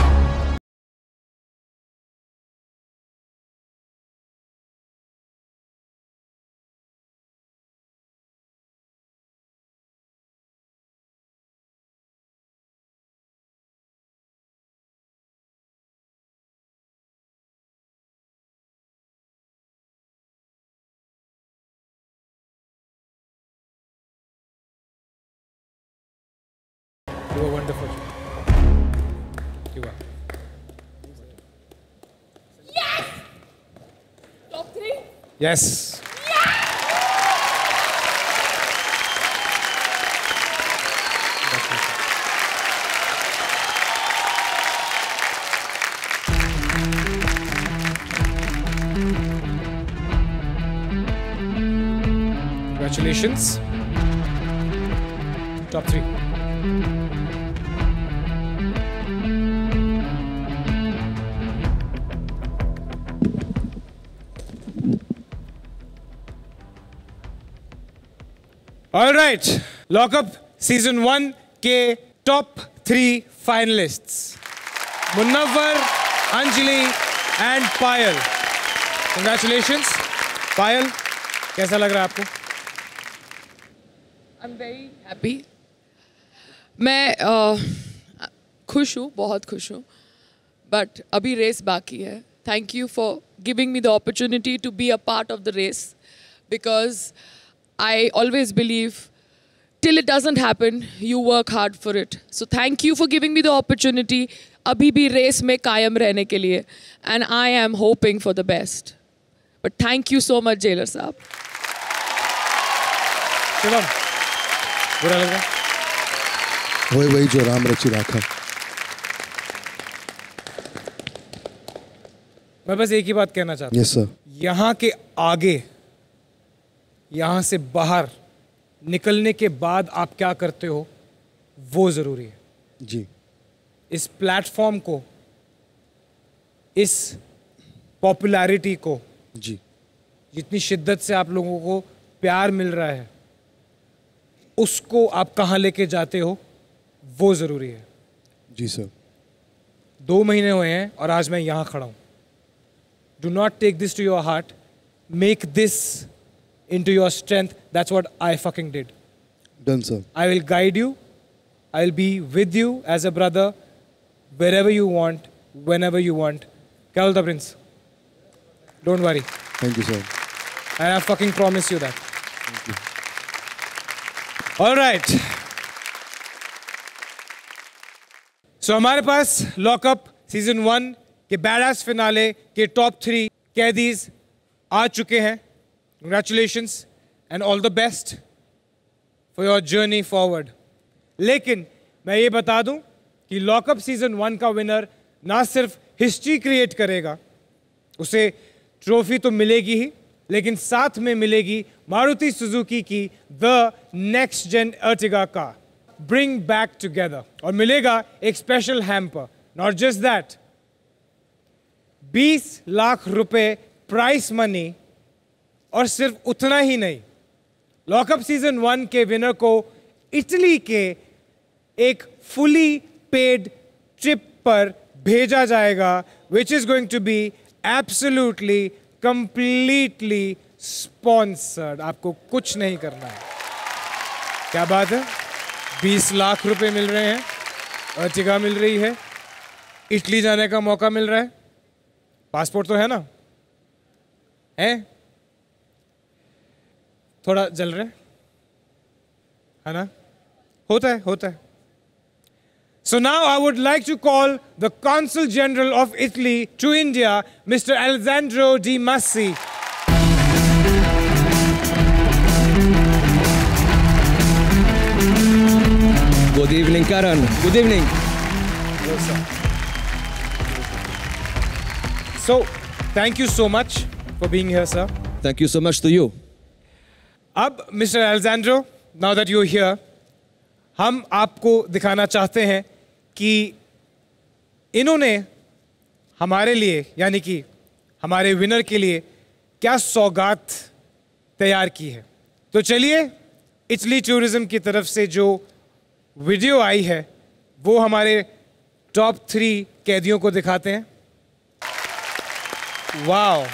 You were wonderful. You were. Yes! Top 3? Yes. Congratulations. Top 3. Alright, lockup season 1 के top 3 finalists Munawar, Anjali and Payal. Congratulations. Payal, कैसा लग रहा है आपको? I'm very happy. मैं खुश हूँ, बहुत खुश हूँ, बट अभी रेस बाकी है। Thank you for giving me the opportunity to be a part of the race, because I always believe till it doesn't happen, you work hard for it. So thank you for giving me the opportunity. अभी भी race में कायम रहने के लिए, and I am hoping for the best. But thank you so much, jailer साहब। शिवम, बुरा लग रहा? वही जो राम रचि राखा। मैं बस एक ही बात कहना चाहता हूँ। Yes, sir. यहाँ के आगे, यहाँ से बाहर निकलने के बाद आप क्या करते हो वो जरूरी है जी। इस प्लेटफॉर्म को, इस पॉपुलैरिटी को जी, जितनी शिद्दत से आप लोगों को प्यार मिल रहा है उसको आप कहाँ लेके जाते हो वो ज़रूरी है। जी सर। 2 महीने हुए हैं और आज मैं यहाँ खड़ा हूँ। Do not take this to your heart. Make this into your strength. That's what I fucking did. Done sir. I will guide you. I will be with you as a brother wherever you want, whenever you want. Carol the Prince. Don't worry. Thank you sir. And I fucking promise you that. Thank you. All right. So हमारे पास lockup season 1 के badass finale के top 3 कैदीज आ चुके हैं। Congratulations and all the best for your journey forward. लेकिन मैं ये बता दूं कि लॉकअप सीजन 1 का विनर ना सिर्फ हिस्ट्री क्रिएट करेगा, उसे ट्रॉफी तो मिलेगी ही, लेकिन साथ में मिलेगी मारुति सुजुकी की the next gen Ertiga car bring back together, और मिलेगा एक special hamper. Not just that, 20 lakh रुपए प्राइस मनी, और सिर्फ उतना ही नहीं, लॉकअप सीजन 1 के विनर को इटली के एक फुली पेड ट्रिप पर भेजा जाएगा, which is going to be absolutely completely sponsored. आपको कुछ नहीं करना है। क्या बात है, 20 लाख रुपए मिल रहे हैं, अर्टिगा मिल रही है, इटली जाने का मौका मिल रहा है, पासपोर्ट तो है ना, है थोड़ा जल रहा है ना, होता है होता है। So now I would like to call the Consul General of Italy to India, Mr. Alessandro Di Massi. Good evening, Karan. Good evening. Hello, sir. So, thank you so much for being here, sir. Thank you so much to you. अब Mr. Alessandro, now that you're here, हम आपको दिखाना चाहते हैं कि इन्होंने हमारे लिए, यानी कि हमारे विनर के लिए क्या सौगात तैयार की है। तो चलिए इटली टूरिज्म की तरफ से जो वीडियो आई है वो हमारे टॉप 3 कैदियों को दिखाते हैं। Wow,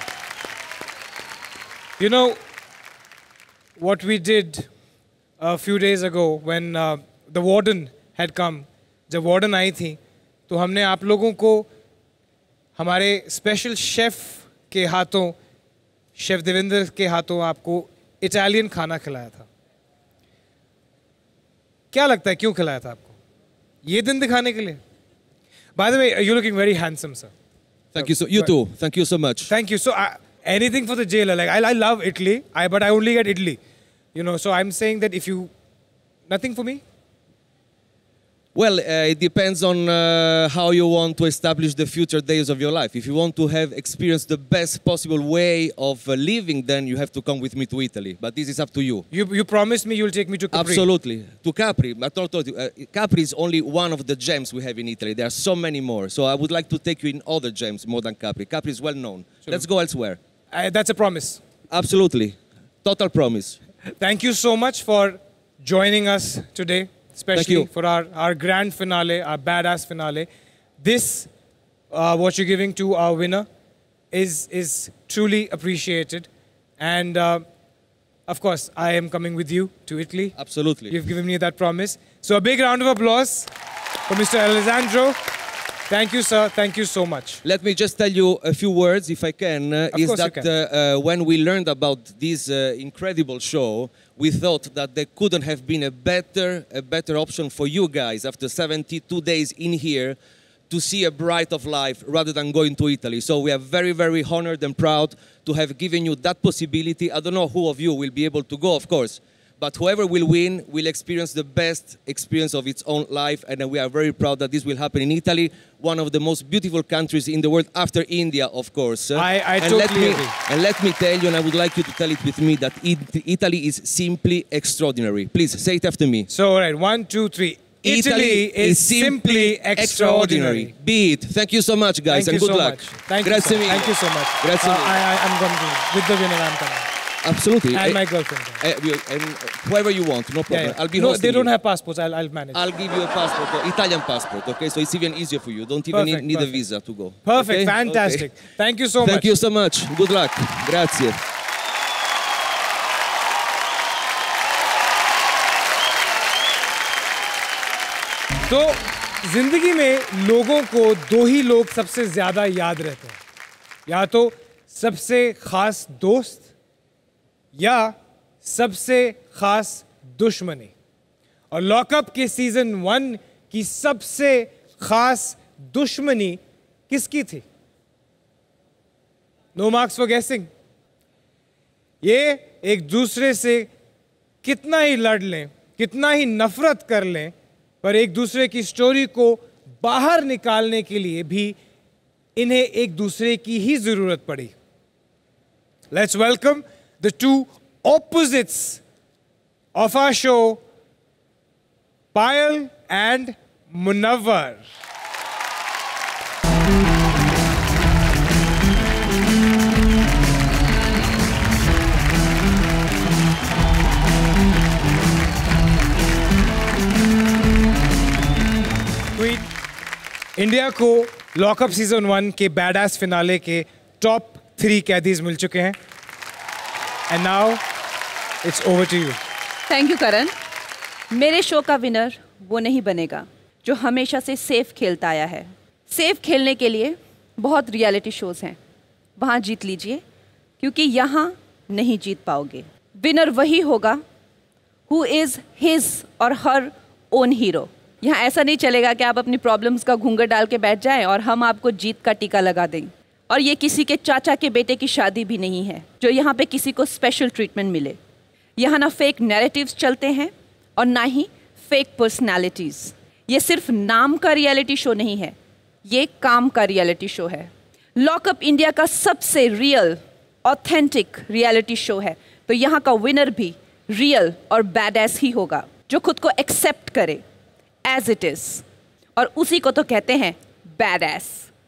you know what we did a few days ago when the warden had come, जब वार्डन आई थी तो हमने आप लोगों को हमारे स्पेशल शेफ के हाथों, शेफ देवेंद्र के हाथों आपको इटालियन खाना खिलाया था। क्या लगता है क्यों खिलाया था आपको? ये दिन दिखाने के लिए? By the way, you're looking very handsome, sir. Thank you so. You too. Thank you so much. Thank you. So anything for the jailer. Like I love Italy, but I only get idli. You know, so I'm saying that if you, nothing for me? Well, it depends on how you want to establish the future days of your life. If you want to have experienced the best possible way of living, then you have to come with me to Italy. But this is up to you. You promised me you'll take me to Capri. Absolutely. To Capri. I told you, Capri is only one of the gems we have in Italy. There are so many more. So I would like to take you in other gems more than Capri. Capri is well known. Sure. Let's go elsewhere. That's a promise. Absolutely. Total promise. Thank you so much for joining us today. Especially for our grand finale, our badass finale. This, what you're giving to our winner, is truly appreciated. And of course, I am coming with you to Italy. Absolutely. You've given me that promise. So a big round of applause for Mr. Alessandro. Thank you, sir. Thank you so much. Let me just tell you a few words, if I can. When we learned about this incredible show, we thought that there couldn't have been a better option for you guys after 72 days in here to see a Bright of Life rather than going to Italy. So we are very, very honored and proud to have given you that possibility. I don't know who of you will be able to go, of course, but whoever will win will experience the best experience of its own life, and we are very proud that this will happen in Italy, one of the most beautiful countries in the world after India, of course. I totally agree. And let me tell you, and I would like you to tell it with me, that Italy is simply extraordinary. Please, say it after me. So, all right, 1, 2, 3. Italy is simply extraordinary. Be it. Thank you so much, guys, and good luck. Thank you so much. Grazie mille. Thank you so much. Grazie mille. I'm going to, with the winner, I'm coming. Absolutely. And my girlfriend. And whoever you want, no problem. Yeah. I'll be No, hosting they don't you. have passports. I'll manage. I'll give you a passport, Italian passport, okay? So it's even easier for you. Don't even need a visa to go. Perfect. Okay? Fantastic. Okay. Thank you so much. Thank you so much. Good luck. Grazie. तो जिंदगी में लोगों को दो ही लोग सबसे ज्यादा याद रहते हैं, या तो सबसे खास दोस्त या सबसे खास दुश्मनी। और लॉकअप के सीजन 1 की सबसे खास दुश्मनी किसकी थी? नो मार्क्स फॉर गेसिंग। ये एक दूसरे से कितना ही लड़ लें, कितना ही नफरत कर लें, पर एक दूसरे की स्टोरी को बाहर निकालने के लिए भी इन्हें एक दूसरे की ही जरूरत पड़ी। Let's welcome the two opposites of our show, Payal and Munawar. India को लॉकअप सीजन 1 के बैडएस फिनाले के टॉप 3 कैदीज मिल चुके हैं, and now it's over to you. Thank you Karan. मेरे शो का विनर वो नहीं बनेगा जो हमेशा से सेफ खेलता आया है। सेफ खेलने के लिए बहुत रियलिटी शोज हैं, वहाँ जीत लीजिए, क्योंकि यहाँ नहीं जीत पाओगे। विनर वही होगा हु इज़ हिज और हर ओन हीरो। यहाँ ऐसा नहीं चलेगा कि आप अपनी प्रॉब्लम्स का घूंघट डाल के बैठ जाएं और हम आपको जीत का टीका लगा दें। और ये किसी के चाचा के बेटे की शादी भी नहीं है जो यहाँ पे किसी को स्पेशल ट्रीटमेंट मिले। यहाँ ना फेक नैरेटिव्स चलते हैं और ना ही फेक पर्सनालिटीज़। ये सिर्फ नाम का रियलिटी शो नहीं है, ये काम का रियलिटी शो है। लॉकअप इंडिया का सबसे रियल ऑथेंटिक रियलिटी शो है, तो यहाँ का विनर भी रियल और बैडएस ही होगा, जो खुद को एक्सेप्ट करे एज इट इज, और उसी को तो कहते हैं बैडएस।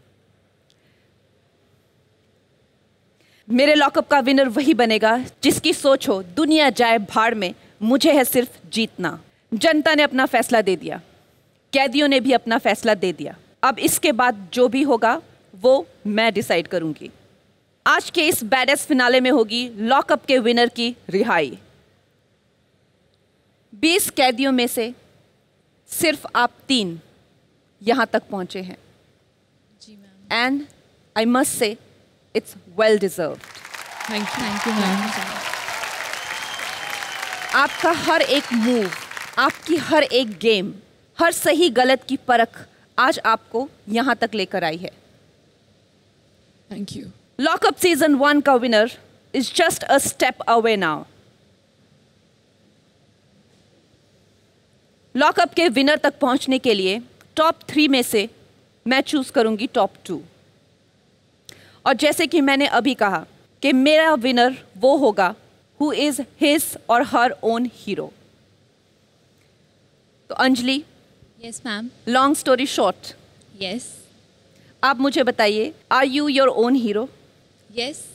मेरे लॉकअप का विनर वही बनेगा जिसकी सोच हो दुनिया जाए भाड़ में, मुझे है सिर्फ जीतना। जनता ने अपना फैसला दे दिया, कैदियों ने भी अपना फैसला दे दिया। अब इसके बाद जो भी होगा वो मैं डिसाइड करूंगी। आज के इस बैडएस फिनाले में होगी लॉकअप के विनर की रिहाई। 20 कैदियों में से सिर्फ आप 3 यहां तक पहुंचे हैं, and I must say it's well deserved. Thank you ma'am. आपका हर एक मूव, आपकी हर एक गेम, हर सही गलत की परख आज आपको यहां तक लेकर आई है। Thank you. लॉकअप सीजन 1 का winner is just a step away now. Lockup के विनर तक पहुंचने के लिए टॉप 3 में से मैं चूज करूंगी टॉप 2। और जैसे कि मैंने अभी कहा कि मेरा विनर वो होगा हु इज हिज और हर ओन हीरो। तो Anjali, yes ma'am. Long story short, yes. आप मुझे बताइए, are you your own hero? Yes.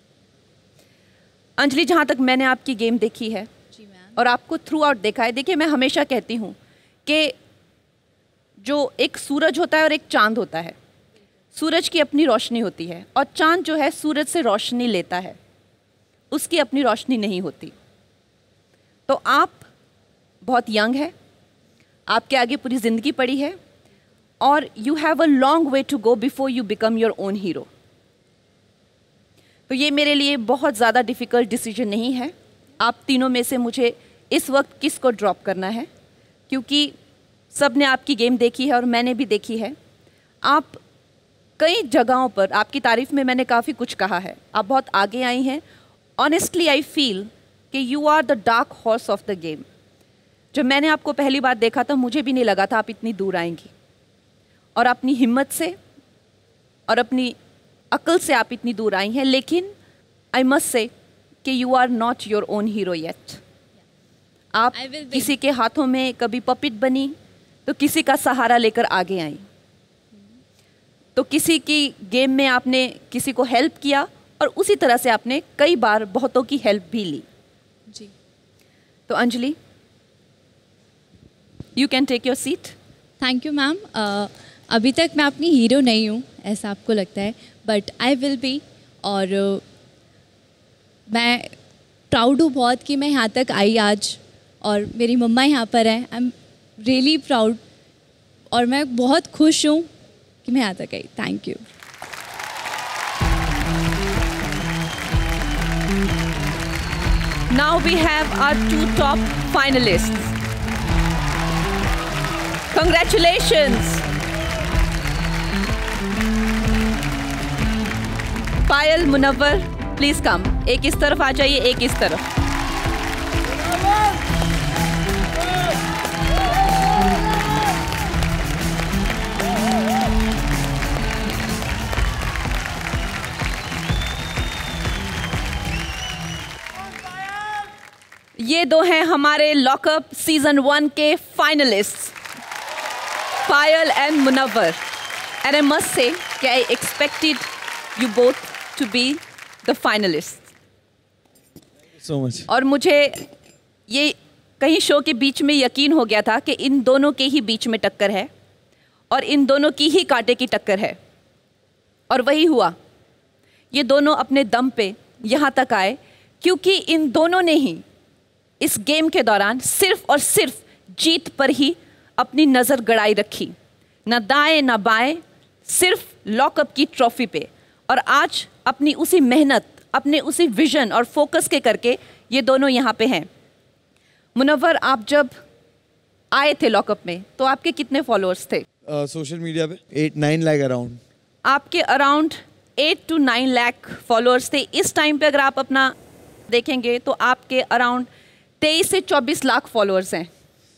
Anjali, जहाँ तक मैंने आपकी गेम देखी है और आपको थ्रू आउट देखा है, देखिए मैं हमेशा कहती हूँ कि जो एक सूरज होता है और एक चांद होता है, सूरज की अपनी रोशनी होती है और चांद जो है सूरज से रोशनी लेता है, उसकी अपनी रोशनी नहीं होती। तो आप बहुत यंग है, आपके आगे पूरी ज़िंदगी पड़ी है, और you have a long way to go before you become your own hero. तो ये मेरे लिए बहुत ज़्यादा डिफ़िकल्ट डिसीजन नहीं है। आप तीनों में से मुझे इस वक्त किसको ड्रॉप करना है, क्योंकि सब ने आपकी गेम देखी है और मैंने भी देखी है। आप कई जगहों पर, आपकी तारीफ़ में मैंने काफ़ी कुछ कहा है, आप बहुत आगे आई हैं। ऑनेस्टली आई फील कि you are the dark horse of the game. जब मैंने आपको पहली बार देखा था मुझे भी नहीं लगा था आप इतनी दूर आएंगी, और अपनी हिम्मत से और अपनी अक्ल से आप इतनी दूर आई हैं। लेकिन आई मस्ट से कि you are not your own hero yet. आप किसी के हाथों में कभी पपिट बनी, तो किसी का सहारा लेकर आगे आई, तो किसी की गेम में आपने किसी को हेल्प किया और उसी तरह से आपने कई बार बहुतों की हेल्प भी ली। जी। तो Anjali, you can take your seat. Thank you ma'am. अभी तक मैं अपनी हीरो नहीं हूँ ऐसा आपको लगता है, बट आई विल बी। और मैं प्राउड हूँ बहुत कि मैं यहाँ तक आई आज, और मेरी मम्मा यहाँ पर है। आई एम रियली प्राउड, और मैं बहुत खुश हूँ कि मैं यहाँ तक आई। Thank you. Now we have our 2 top finalists. Congratulations. Payal, Munawar, please come. एक इस तरफ आ जाइए, एक इस तरफ। ये 2 हैं हमारे लॉकअप सीजन 1 के finalists, Payal and Munawar. And I must say कि I expected you both to be the finalist. So much. और मुझे ये कहीं शो के बीच में यकीन हो गया था कि इन दोनों के ही बीच में टक्कर है, और इन दोनों की ही कांटे की टक्कर है, और वही हुआ। ये दोनों अपने दम पे यहाँ तक आए क्योंकि इन दोनों ने ही इस गेम के दौरान सिर्फ और सिर्फ जीत पर ही अपनी नज़र गड़ाई रखी, न दाएं न बाएं, सिर्फ लॉकअप की ट्रॉफी पे। और आज अपनी उसी मेहनत, अपने उसी विजन और फोकस के करके ये दोनों यहाँ पे हैं। मुनव्वर, आप जब आए थे लॉकअप में तो आपके कितने फॉलोअर्स थे? सोशल मीडिया पे 8-9 लाख अराउंड। आपके अराउंड 8 to 9 लाख फॉलोअर्स थे। इस टाइम पे अगर आप अपना देखेंगे तो आपके अराउंड 23 से 24 लाख फॉलोअर्स हैं।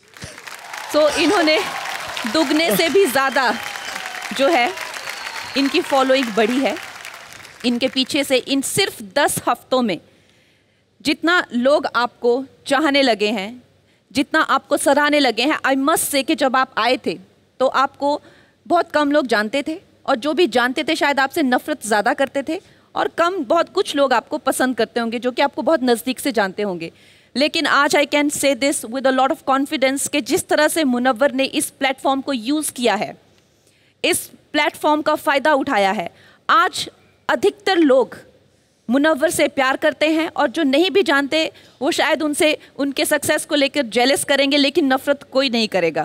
तो इन्होंने दुगने से भी ज़्यादा जो है इनकी फॉलोइंग बढ़ी है। इनके पीछे से इन सिर्फ 10 हफ्तों में जितना लोग आपको चाहने लगे हैं, जितना आपको सराहने लगे हैं, आई मस्ट से कि जब आप आए थे तो आपको बहुत कम लोग जानते थे, और जो भी जानते थे शायद आपसे नफरत ज़्यादा करते थे, और बहुत कुछ लोग आपको पसंद करते होंगे जो कि आपको बहुत नज़दीक से जानते होंगे। लेकिन आज I can say this with a lot of confidence कि जिस तरह से मुनव्वर ने इस प्लेटफॉर्म को यूज़ किया है, इस प्लेटफॉर्म का फ़ायदा उठाया है, आज अधिकतर लोग मुनव्वर से प्यार करते हैं, और जो नहीं भी जानते वो शायद उनसे उनके सक्सेस को लेकर जेलस करेंगे, लेकिन नफरत कोई नहीं करेगा।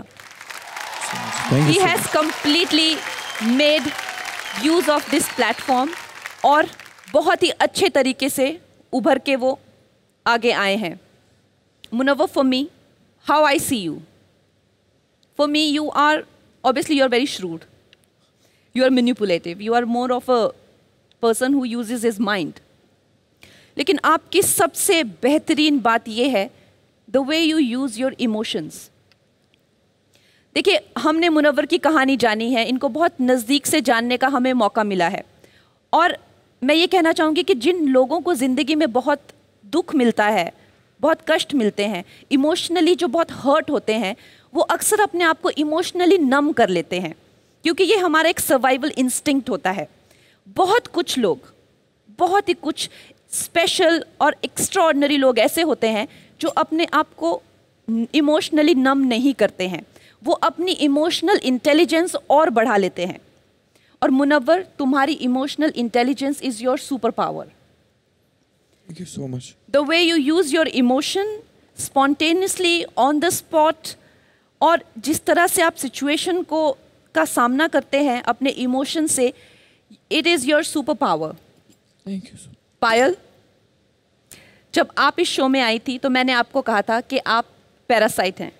He has completely made use of this platform, और बहुत ही अच्छे तरीके से उभर के वो आगे आए हैं। Munawwar, for me, how I see you, for me, you are obviously you're very shrewd. You are manipulative. You are more of a person who uses his mind. लेकिन आपकी सबसे बेहतरीन बात यह है the way you use your emotions. देखिए, हमने मुनव्वर की कहानी जानी है, इनको बहुत नज़दीक से जानने का हमें मौका मिला है, और मैं ये कहना चाहूँगी कि जिन लोगों को ज़िंदगी में बहुत दुख मिलता है, बहुत कष्ट मिलते हैं, इमोशनली जो बहुत हर्ट होते हैं, वो अक्सर अपने आप को इमोशनली नम कर लेते हैं, क्योंकि ये हमारा एक सर्वाइवल इंस्टिंक्ट होता है। बहुत कुछ लोग, बहुत ही कुछ स्पेशल और एक्स्ट्राऑर्डिनरी लोग ऐसे होते हैं जो अपने आप को इमोशनली नम नहीं करते हैं, वो अपनी इमोशनल इंटेलिजेंस और बढ़ा लेते हैं। और मुनव्वर, तुम्हारी emotional intelligence is your super power. Thank you so much. The way you use your emotion spontaneously on the spot, और जिस तरह से आप सिचुएशन का सामना करते हैं अपने इमोशन से, it is your super power. Thank you so much. पायल, जब आप इस शो में आई थी तो मैंने आपको कहा था कि आप पैरासाइट हैं,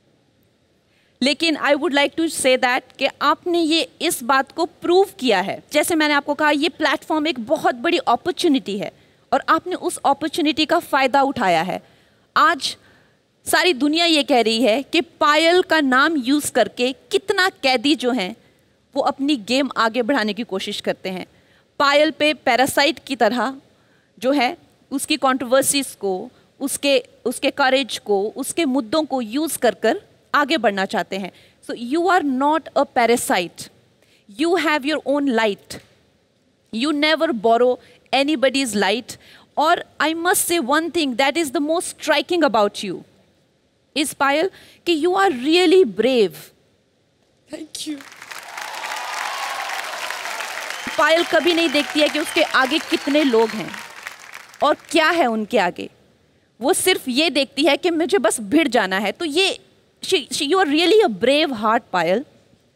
लेकिन I would like to say that कि आपने ये इस बात को प्रूव किया है। जैसे मैंने आपको कहा, ये प्लेटफॉर्म एक बहुत बड़ी अपॉर्चुनिटी है, और आपने उस अपॉर्चुनिटी का फ़ायदा उठाया है। आज सारी दुनिया ये कह रही है कि पायल का नाम यूज़ करके कितना कैदी जो हैं वो अपनी गेम आगे बढ़ाने की कोशिश करते हैं। पायल पे पैरासाइट की तरह जो है उसकी कंट्रोवर्सीज़ को, उसके करेज को, उसके मुद्दों को यूज़ कर आगे बढ़ना चाहते हैं। So you are not a parasite, you have your own light, you never borrow anybody's light. Or I must say one thing that is the most striking about you is, Payal, कि you are really brave. Thank you. Payal कभी नहीं देखती है कि उसके आगे कितने लोग हैं और क्या है उनके आगे. वो सिर्फ ये देखती है कि मुझे बस भिड़ जाना है. तो ये you are really a brave heart, पायल.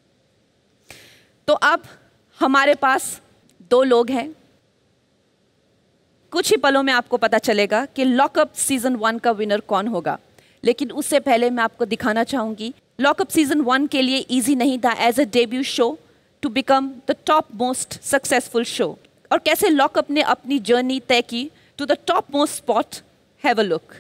तो अब हमारे पास 2 लोग हैं. कुछ ही पलों में आपको पता चलेगा कि लॉकअप सीजन 1 का विनर कौन होगा. लेकिन उससे पहले मैं आपको दिखाना चाहूंगी लॉकअप सीजन 1 के लिए इजी नहीं था as a debut show to become the top most successful show. और कैसे लॉकअप ने अपनी जर्नी तय की to the top most spot. Have a look.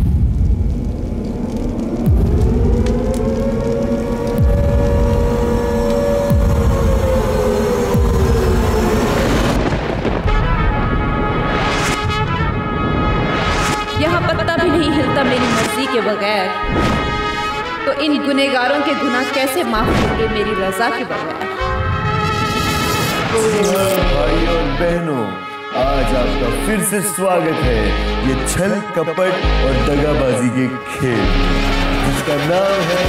यहाँ पत्ता भी नहीं हिलता मेरी मर्जी के बगैर. तो इन गुनहगारों के गुनाह कैसे माफ होंगे मेरी रजा के बगैर. भाइयों और बहनों, आज आपका फिर से स्वागत है ये छल कपट और दगाबाजी के खेल जिसका नाम है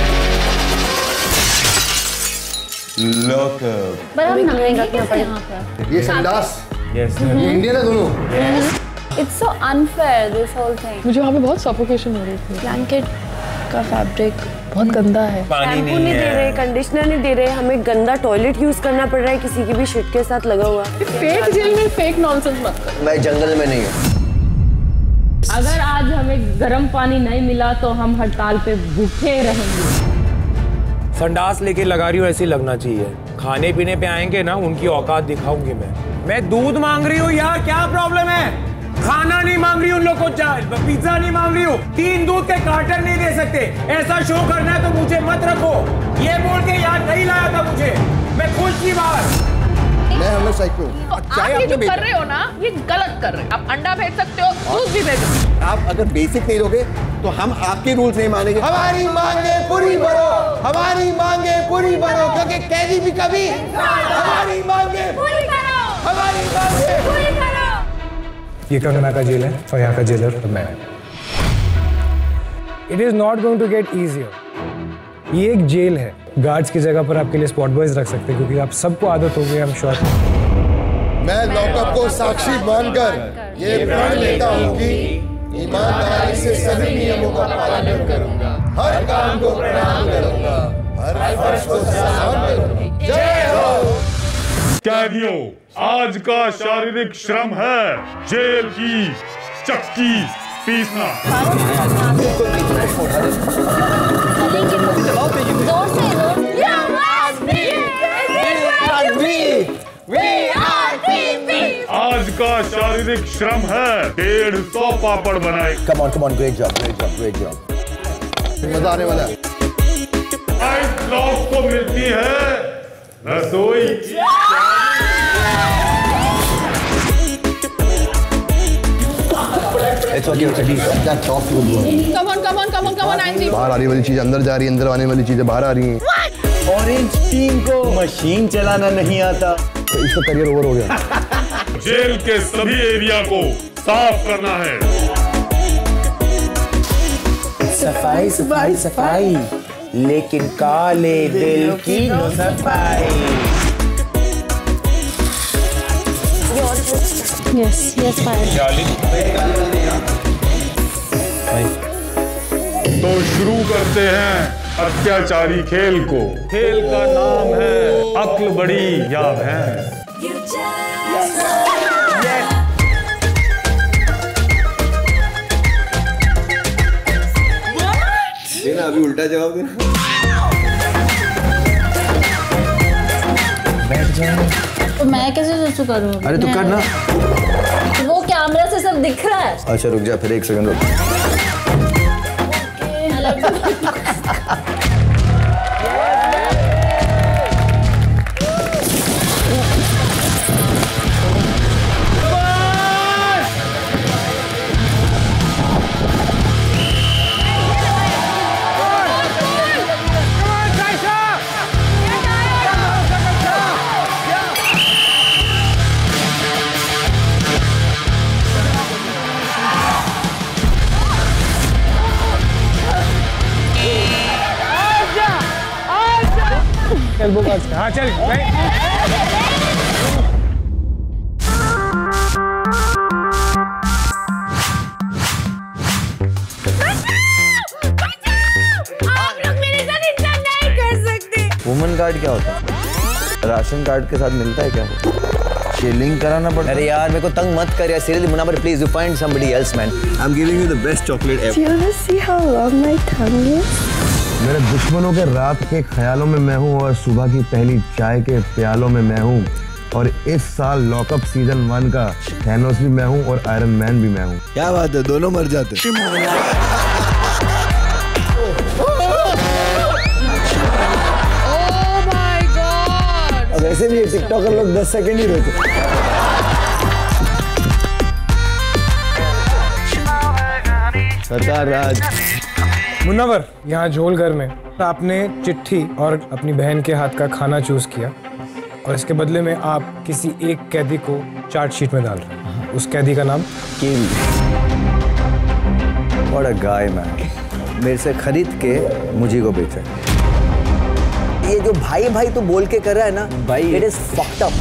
लॉकअप. पर हम नहाएंगे कैसे यहाँ पर? ये संडास यस ये इंडियन है दोनों. It's so unfair this whole thing. मुझे वहाँ पे बहुत सफोकेशन हो रही थी. ब्लैंकेट का फैब्रिक बहुत गंदा है. शैम्पू नहीं दे रहे, कंडीशनर नहीं दे रहे, हमें गंदा टॉयलेट यूज करना पड़ रहा है किसी की भी शिट के साथ लगा हुआ. फेक जेल में फेक नॉनसेंस मत कर. मैं जंगल में नहीं हूँ. अगर आज हमें गर्म पानी नहीं मिला तो हम हड़ताल पे भूखे रहेंगे. संडास लेके लगा रही हूँ ऐसी लगना चाहिए. खाने पीने पे आएंगे ना उनकी औकात दिखाऊंगी मैं दूध मांग रही हूँ यार, क्या प्रॉब्लम है? खाना नहीं मांग रही हूँ उन लोग को, पिज्जा नहीं मांग रही हूँ, 3 दूध के कार्टन नहीं दे सकते. ऐसा शो करना है तो मुझे मत रखो. ये बोल के याद नहीं लाया था मुझे. मैं खुश थी बाहर. मैं हम लोग साइड पे हूँ. आप ये जो कर रहे हो ना ये गलत कर रहे हो. आप अंडा भेज सकते हो, दूध भी भेज सकते हो. आप अगर बेसिक नहीं दोगे तो हम आपके रूल्स नहीं मानेंगे. हमारी मांगे पूरी करो, हमारी मांगे पूरी करो, क्योंकि कैदी भी कभी हमारी मांगे पूरी करो, हमारी मांगे पूरी करो. ये कंगना का जेल है और यहाँ का जेलर मैं. It is not going to get easier. ये एक जेल है. गार्ड्स की जगह पर आपके लिए स्पॉट बॉयज रख सकते हैं क्योंकि आप सबको आदत हो गई. I am sure. मैं लॉकअप को साक्षी मानकर ये प्रण लेता हूँ कि ईमानदारी से सभी नियमों का पालन करूंगा, हर काम को प्रणाम करूंगा, हर फर्ज को सलाम करूंगा. जय हो. कैदियों, आज का शारीरिक श्रम है जेल की चक्की पीसना. आज का शारीरिक श्रम है 150 पापड़ बनाए. Come on, great job. मजा आने वाला है. लोग को मिलती है रसोई. Come on, Angie. बाहर आने वाली चीज अंदर जा रही है, अंदर आने वाली चीजें बाहर आ रही हैं. ऑरेंज टीम को मशीन चलाना नहीं आता तो इसका करियर ओवर हो गया. जेल के सभी एरिया को साफ करना है. सफाई सफाई सफाई, लेकिन काले दिल की नो सफाई. Yes, तो शुरू करते हैं अत्याचारी खेल को. खेल का नाम है अक्ल बड़ी या भैंस. देना अभी उल्टा जवाब देना. तो मैं कैसे सोचू करूँ? अरे तो करना. वो कैमरा से सब दिख रहा है. अच्छा रुक जा, फिर 1 सेकंड रुक. Turbo card. हाँ चल आप लोग मेरे साथ इतना नहीं कर सकते। वुमन कार्ड क्या होता है? राशन कार्ड के साथ मिलता है क्या? शेयरिंग कराना पड़ता है। अरे यार मेरे को तंग मत कर यार, seriously Munawar please you find somebody else man. I am giving you the best chocolate ever. Do you wanna see how long my tongue is? मेरे दुश्मनों के रात के ख्यालों में मैं हूँ और सुबह की पहली चाय के प्यालों में मैं हूँ। और इस साल लॉकअप सीजन 1 का थैनोस भी मैं हूँ और आयरन मैन भी मैं हूँ। क्या बात है, दोनों मर जाते। वैसे भी टिकटॉकर लोग 10 सेकंड ही रहते। सरदार राज। मुन्नावर, यहाँ झोलघर में आपने चिट्ठी और अपनी बहन के हाथ का खाना चूज किया और इसके बदले में आप किसी एक कैदी को चार्जशीट में डाल रहे हैं। उस कैदी का नाम केवी। What a guy man। मेरे से खरीद के मुझे को बेचा। ये जो भाई भाई तो बोल के कर रहा है ना भाई, इट इज फक्ड अप।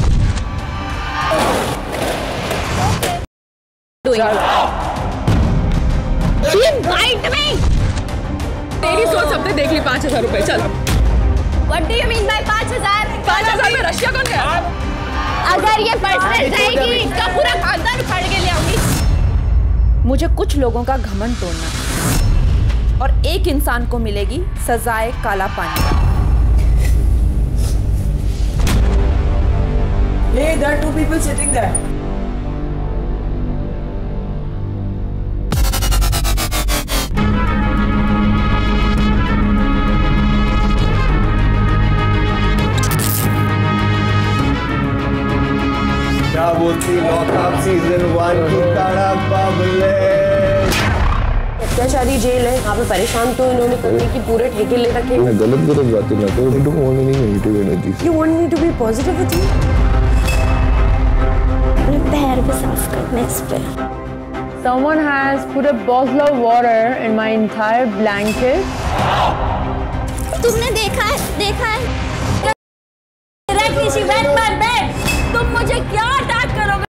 तेरी सोच सबने देख ली। 5,000 रुपए चल। What do you mean by 5,000? 5,000 में रशिया कौन गया? अगर ये पर्सनल जाएगी इसका पूरा खानदान उखाड़ के ले आऊंगी। मुझे कुछ लोगों का घमंड तोड़ना और एक इंसान को मिलेगी सजाए काला पानी। Hey, there are 2 people sitting there. क्या बोलती लॉकअप सीजन 1 की कड़क पब्लिक। अत्याचारी जेल है, यहाँ पे परेशान तो इन्होंने करने की पूरे ठेके ले रखे। मैं गलत बातें ना करूँ। I don't want any negative energy. You want me to be positive with you? पैर भी साफ करना इस पे। Someone has put a bottle of water in my entire blanket. तुमने देखा है? Directly she went my bed. तुम मुझे क्या अटैक करोगे?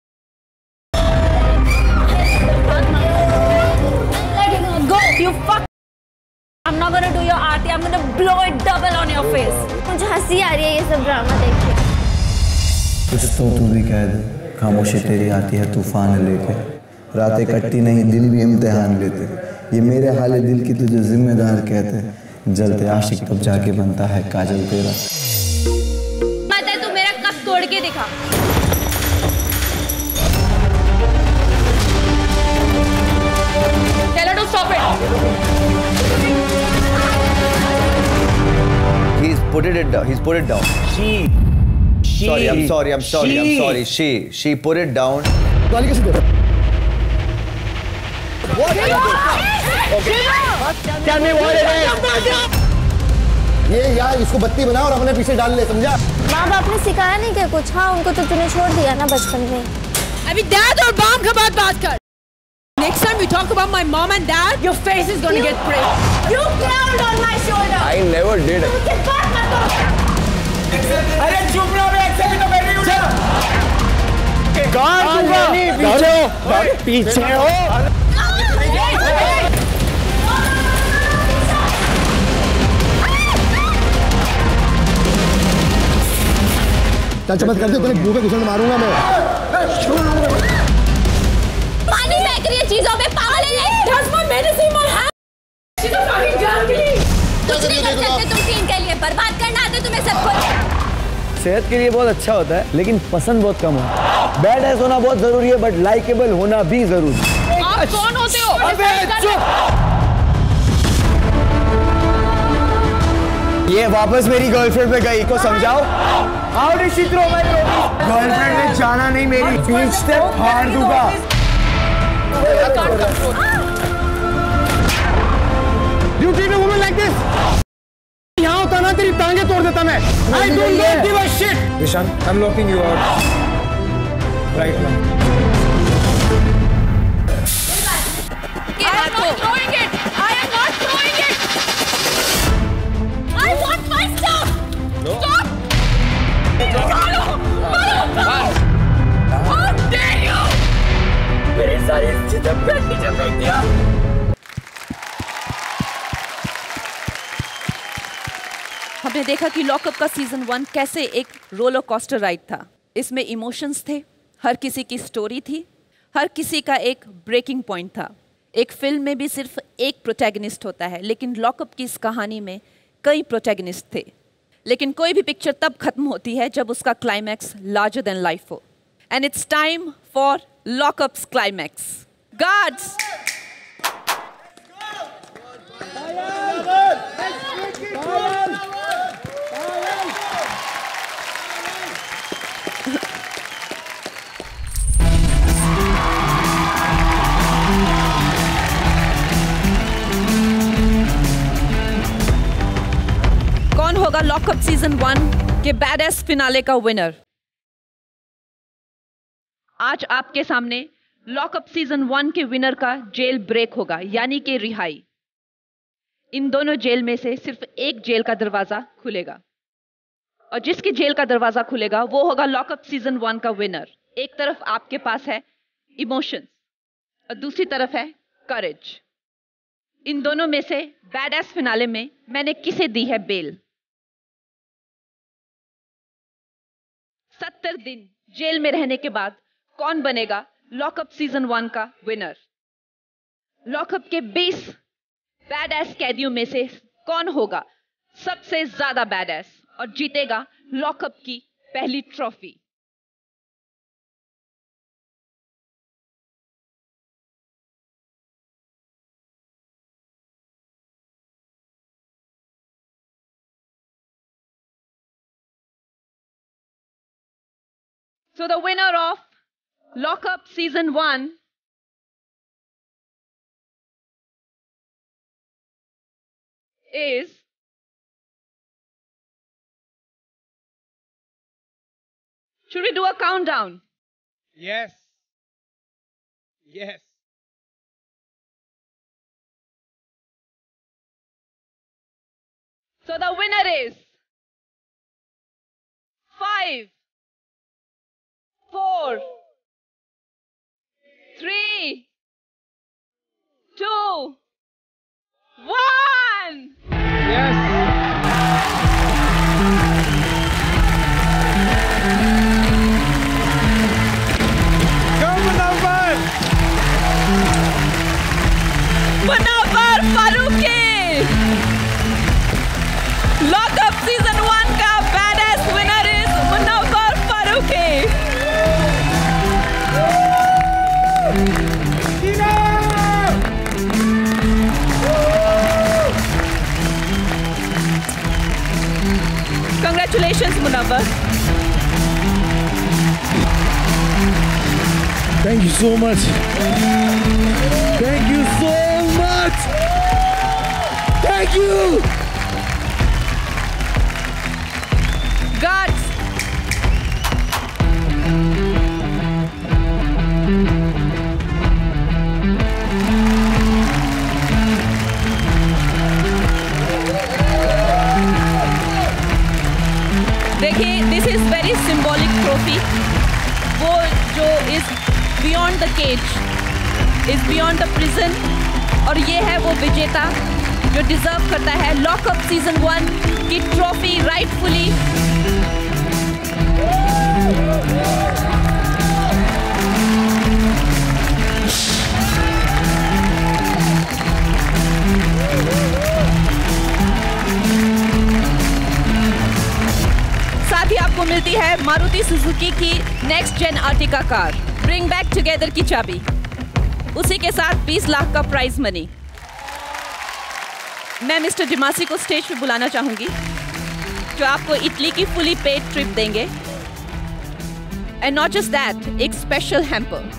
Let him go. You fuck. I'm not gonna do your Aarti. I'm gonna blow it double on your face. मुझे हंसी आ रही है ये सब ड्रामा देख के। कुछ तो तू भी कह दे। खामोशी तेरी आती है तूफान लेके, रातें कटती नहीं दिल भी इम्तिहान लेते। ये मेरे हाल दिल की तुझे जिम्मेदार कहते। जलते आशिक तब जाके बनता है काजल तेरा। माता तू मेरा कप तोड़ के दिखा। Tell her to stop it. He's put it down. I'm sorry. She put it down. ये यार इसको बत्ती बना और अपने पीछे डाल ले, समझा? माँ बाप ने सिखाया नहीं क्या कुछ? हाँ उनको तो तूने छोड़ दिया ना बचपन में। अभी डैड और मॉम के बात कर। Next time you talk about my mom and dad, your face is gonna get pricked. You clowned on my shoulder. I never did. मुझे बात मत करो। अरे चुप रहो, मैं एक्सेप्ट तो कर रही हूँ ना। पीछे हो। चमत कर दे, तेरे मुंह पे घुसन मारूंगा मैं। पानी फेंक रही है चीजों पे, पागल है ये। That's my medicine, my hand. She's a fucking junkie. कुछ नहीं कर सकते तुम टीम के लिए, बर्बाद करना आते तुम्हें सब कुछ। सेहत के लिए बहुत अच्छा होता है लेकिन पसंद बहुत कम होता है। बैड एस होना बहुत जरूरी है बट लाइकेबल होना भी जरूरी। आप कौन होते हो? अबे चुप। ये वापस मेरी गर्लफ्रेंड पे गई, को समझाओ। How did she throw my trophy? Girlfriend ने जाना नहीं, मेरी बीच से फाड़ दूंगा। You treat a woman like this? यहाँ होता ना तेरी टांगे तोड़ देता मैं। I do not give a shit. Vishan, I'm locking you out right now. I am not throwing it. I am not throwing it. I want my stuff. No. Stop. देखा कि लॉकअप का सीजन 1 कैसे एक roller coaster ride था। इसमें emotions थे, हर किसी की स्टोरी थी, हर किसी का एक ब्रेकिंग पॉइंट था। एक फिल्म में भी सिर्फ एक प्रोटैगनिस्ट होता है, लेकिन लॉकअप की इस कहानी में कई प्रोटैगनिस्ट थे। लेकिन कोई भी पिक्चर तब खत्म होती है जब उसका क्लाइमैक्स लार्जर देन लाइफ हो। And it's time for lock up's climax. Guards, कौन होगा लॉकअप सीजन 1 के बैडएस फिनाले का विनर? आज आपके सामने लॉकअप सीजन 1 के विनर का जेल ब्रेक होगा, यानी कि रिहाई। इन दोनों जेल में से सिर्फ एक जेल का दरवाजा खुलेगा, और जिसकी जेल का दरवाजा खुलेगा वो होगा लॉकअप सीजन 1 का विनर। एक तरफ आपके पास है इमोशंस और दूसरी तरफ है करेज। इन दोनों में से बैडएस फिनाले में मैंने किसे दी है बेल? 70 दिन जेल में रहने के बाद कौन बनेगा लॉकअप सीजन 1 का विनर? लॉकअप के 20 बैडएस कैदियों में से कौन होगा सबसे ज्यादा बैडएस और जीतेगा लॉकअप की पहली trophy? So the winner of Lockup Season 1 is should we do a countdown? Yes. Yes. So the winner is 5, 4, 3, 2, 1. Munawar Faruqui, lock up season 1 का badass winner is Munawar Faruqui. Congratulations, Munawwar. Thank you so much. Thank you so much. Thank you. Guards. देखिए, this is very symbolic trophy. वो जो is beyond the cage, is beyond the prison, और ये है वो विजेता जो डिजर्व करता है लॉकअप सीजन 1 की ट्रॉफी राइटफुली। साथ ही आपको मिलती है मारुति सुजुकी की next gen Ertiga car, bring back together की चाबी। उसी के साथ 20 लाख का प्राइज मनी। मैं मिस्टर डिमासी को स्टेज पे बुलाना चाहूंगी, जो आपको इटली की फुली पेड ट्रिप देंगे। एंड नॉट जस्ट दैट, एक special hamper.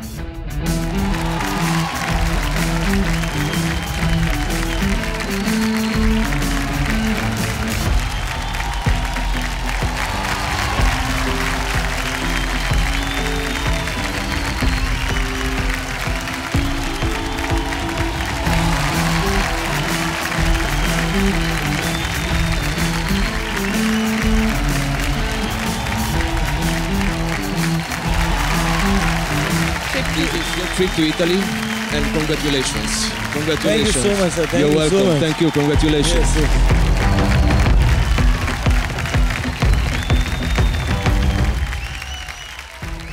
Trip to Italy, and congratulations. Congratulations. Thank you so much, sir. Thank You're you welcome. so much. Thank you. Congratulations. Yes, yes.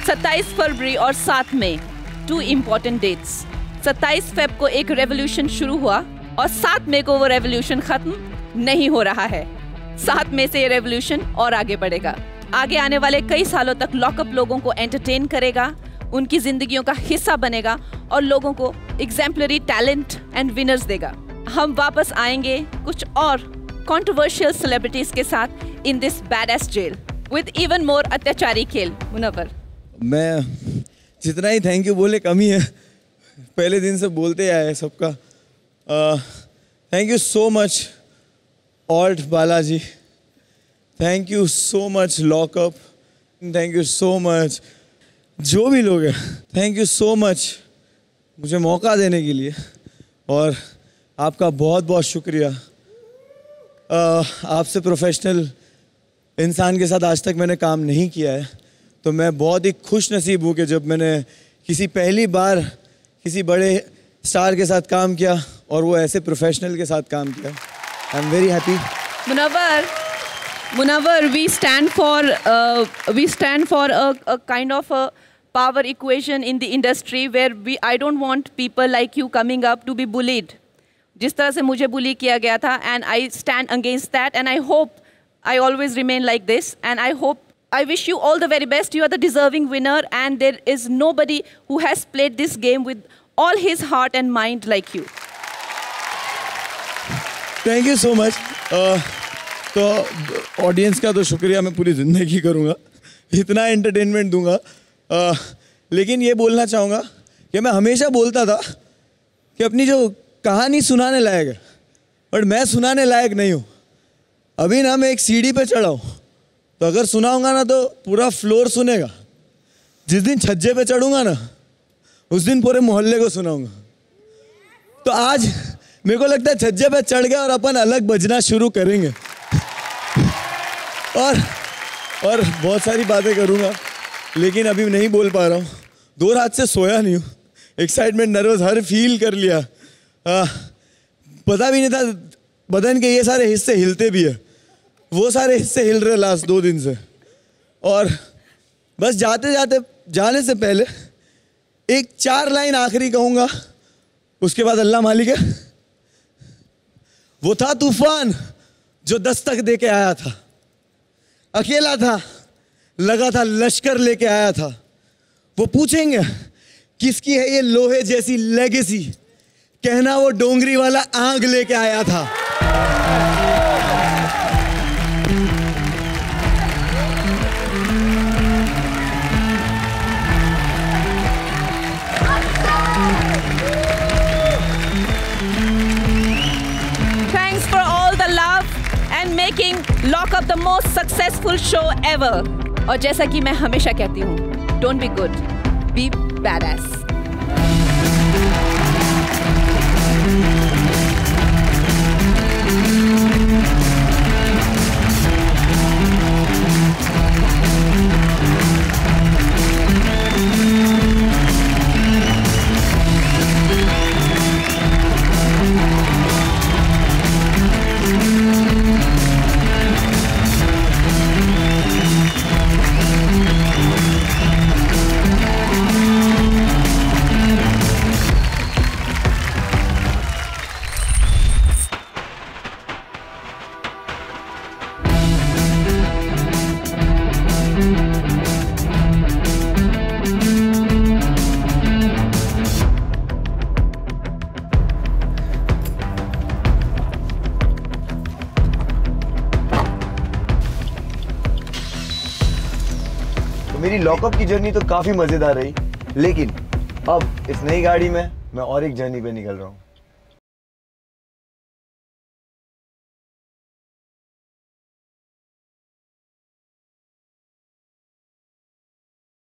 27 फरवरी और 7 मई 2 important dates. 27 Feb को एक revolution शुरू हुआ और 7 मई को वो रेवोल्यूशन खत्म नहीं हो रहा है। 7 मई से ये रेवोल्यूशन और आगे बढ़ेगा। आगे आने वाले कई सालों तक लॉकअप लोगों को एंटरटेन करेगा, उनकी जिंदगियों का हिस्सा बनेगा और लोगों को एग्जाम्पलरी टैलेंट एंड विनर्स देगा। हम वापस आएंगे कुछ और कंट्रोवर्शियल सेलिब्रिटीज के साथ in this badass jail with even more अत्याचारी खेल। मुनव्वर, मैं जितना ही थैंक यू बोले कम ही है, पहले दिन से बोलते आए सबका। Thank you so much alt Balaji, thank you so much lock up, thank you so much जो भी लोग हैं, थैंक यू सो मच मुझे मौका देने के लिए और आपका बहुत बहुत शुक्रिया। आपसे प्रोफेशनल इंसान के साथ आज तक मैंने काम नहीं किया है, तो मैं बहुत ही खुश नसीब हूँ कि जब मैंने पहली बार किसी बड़े स्टार के साथ काम किया और वो ऐसे प्रोफेशनल के साथ काम किया। I am very happy. Munawwar, we stand for a kind of a power equation in the industry where I don't want people like you coming up to be bullied. जिस तरह से मुझे bully किया गया था, and I stand against that, and I hope I always remain like this, and I wish you all the very best. You are the deserving winner, and there is nobody who has played this game with all his heart and mind like you. Thank you so much. तो audience का तो शुक्रिया मैं पूरी ज़िंदगी करूँगा, इतना entertainment दूंगा। लेकिन ये बोलना चाहूँगा कि मैं हमेशा बोलता था कि अपनी जो कहानी सुनाने लायक है, बट मैं सुनाने लायक नहीं हूँ। अभी ना मैं एक सीढ़ी पे चढ़ा हूँ, तो अगर सुनाऊँगा ना तो पूरा फ्लोर सुनेगा। जिस दिन छज्जे पे चढ़ूँगा ना, उस दिन पूरे मोहल्ले को सुनाऊँगा। तो आज मेरे को लगता है छज्जे पे चढ़ गया और अपन अलग बजना शुरू करेंगे और बहुत सारी बातें करूँगा, लेकिन अभी नहीं बोल पा रहा हूँ। 2 रात से सोया नहीं हूँ, एक्साइटमेंट, नर्वस हर फील कर लिया। पता भी नहीं था बदन के ये सारे हिस्से हिलते भी है, वो सारे हिस्से हिल रहे लास्ट 2 दिन से। और बस जाने से पहले एक 4 लाइन आखिरी कहूँगा, उसके बाद अल्लाह मालिक है। वो था तूफान जो दस्तक दे के आया था, अकेला था, लगा था लश्कर लेके आया था। वो पूछेंगे किसकी है ये लोहे जैसी लेगेसी, कहना वो डोंगरी वाला आग लेके आया था। Thanks for all the love and making Lockup the most successful show ever. और जैसा कि मैं हमेशा कहती हूँ, don't be good, be badass. मेरी लॉकअप की जर्नी तो काफी मजेदार रही, लेकिन अब इस नई गाड़ी में मैं और एक जर्नी पे निकल रहा हूँ।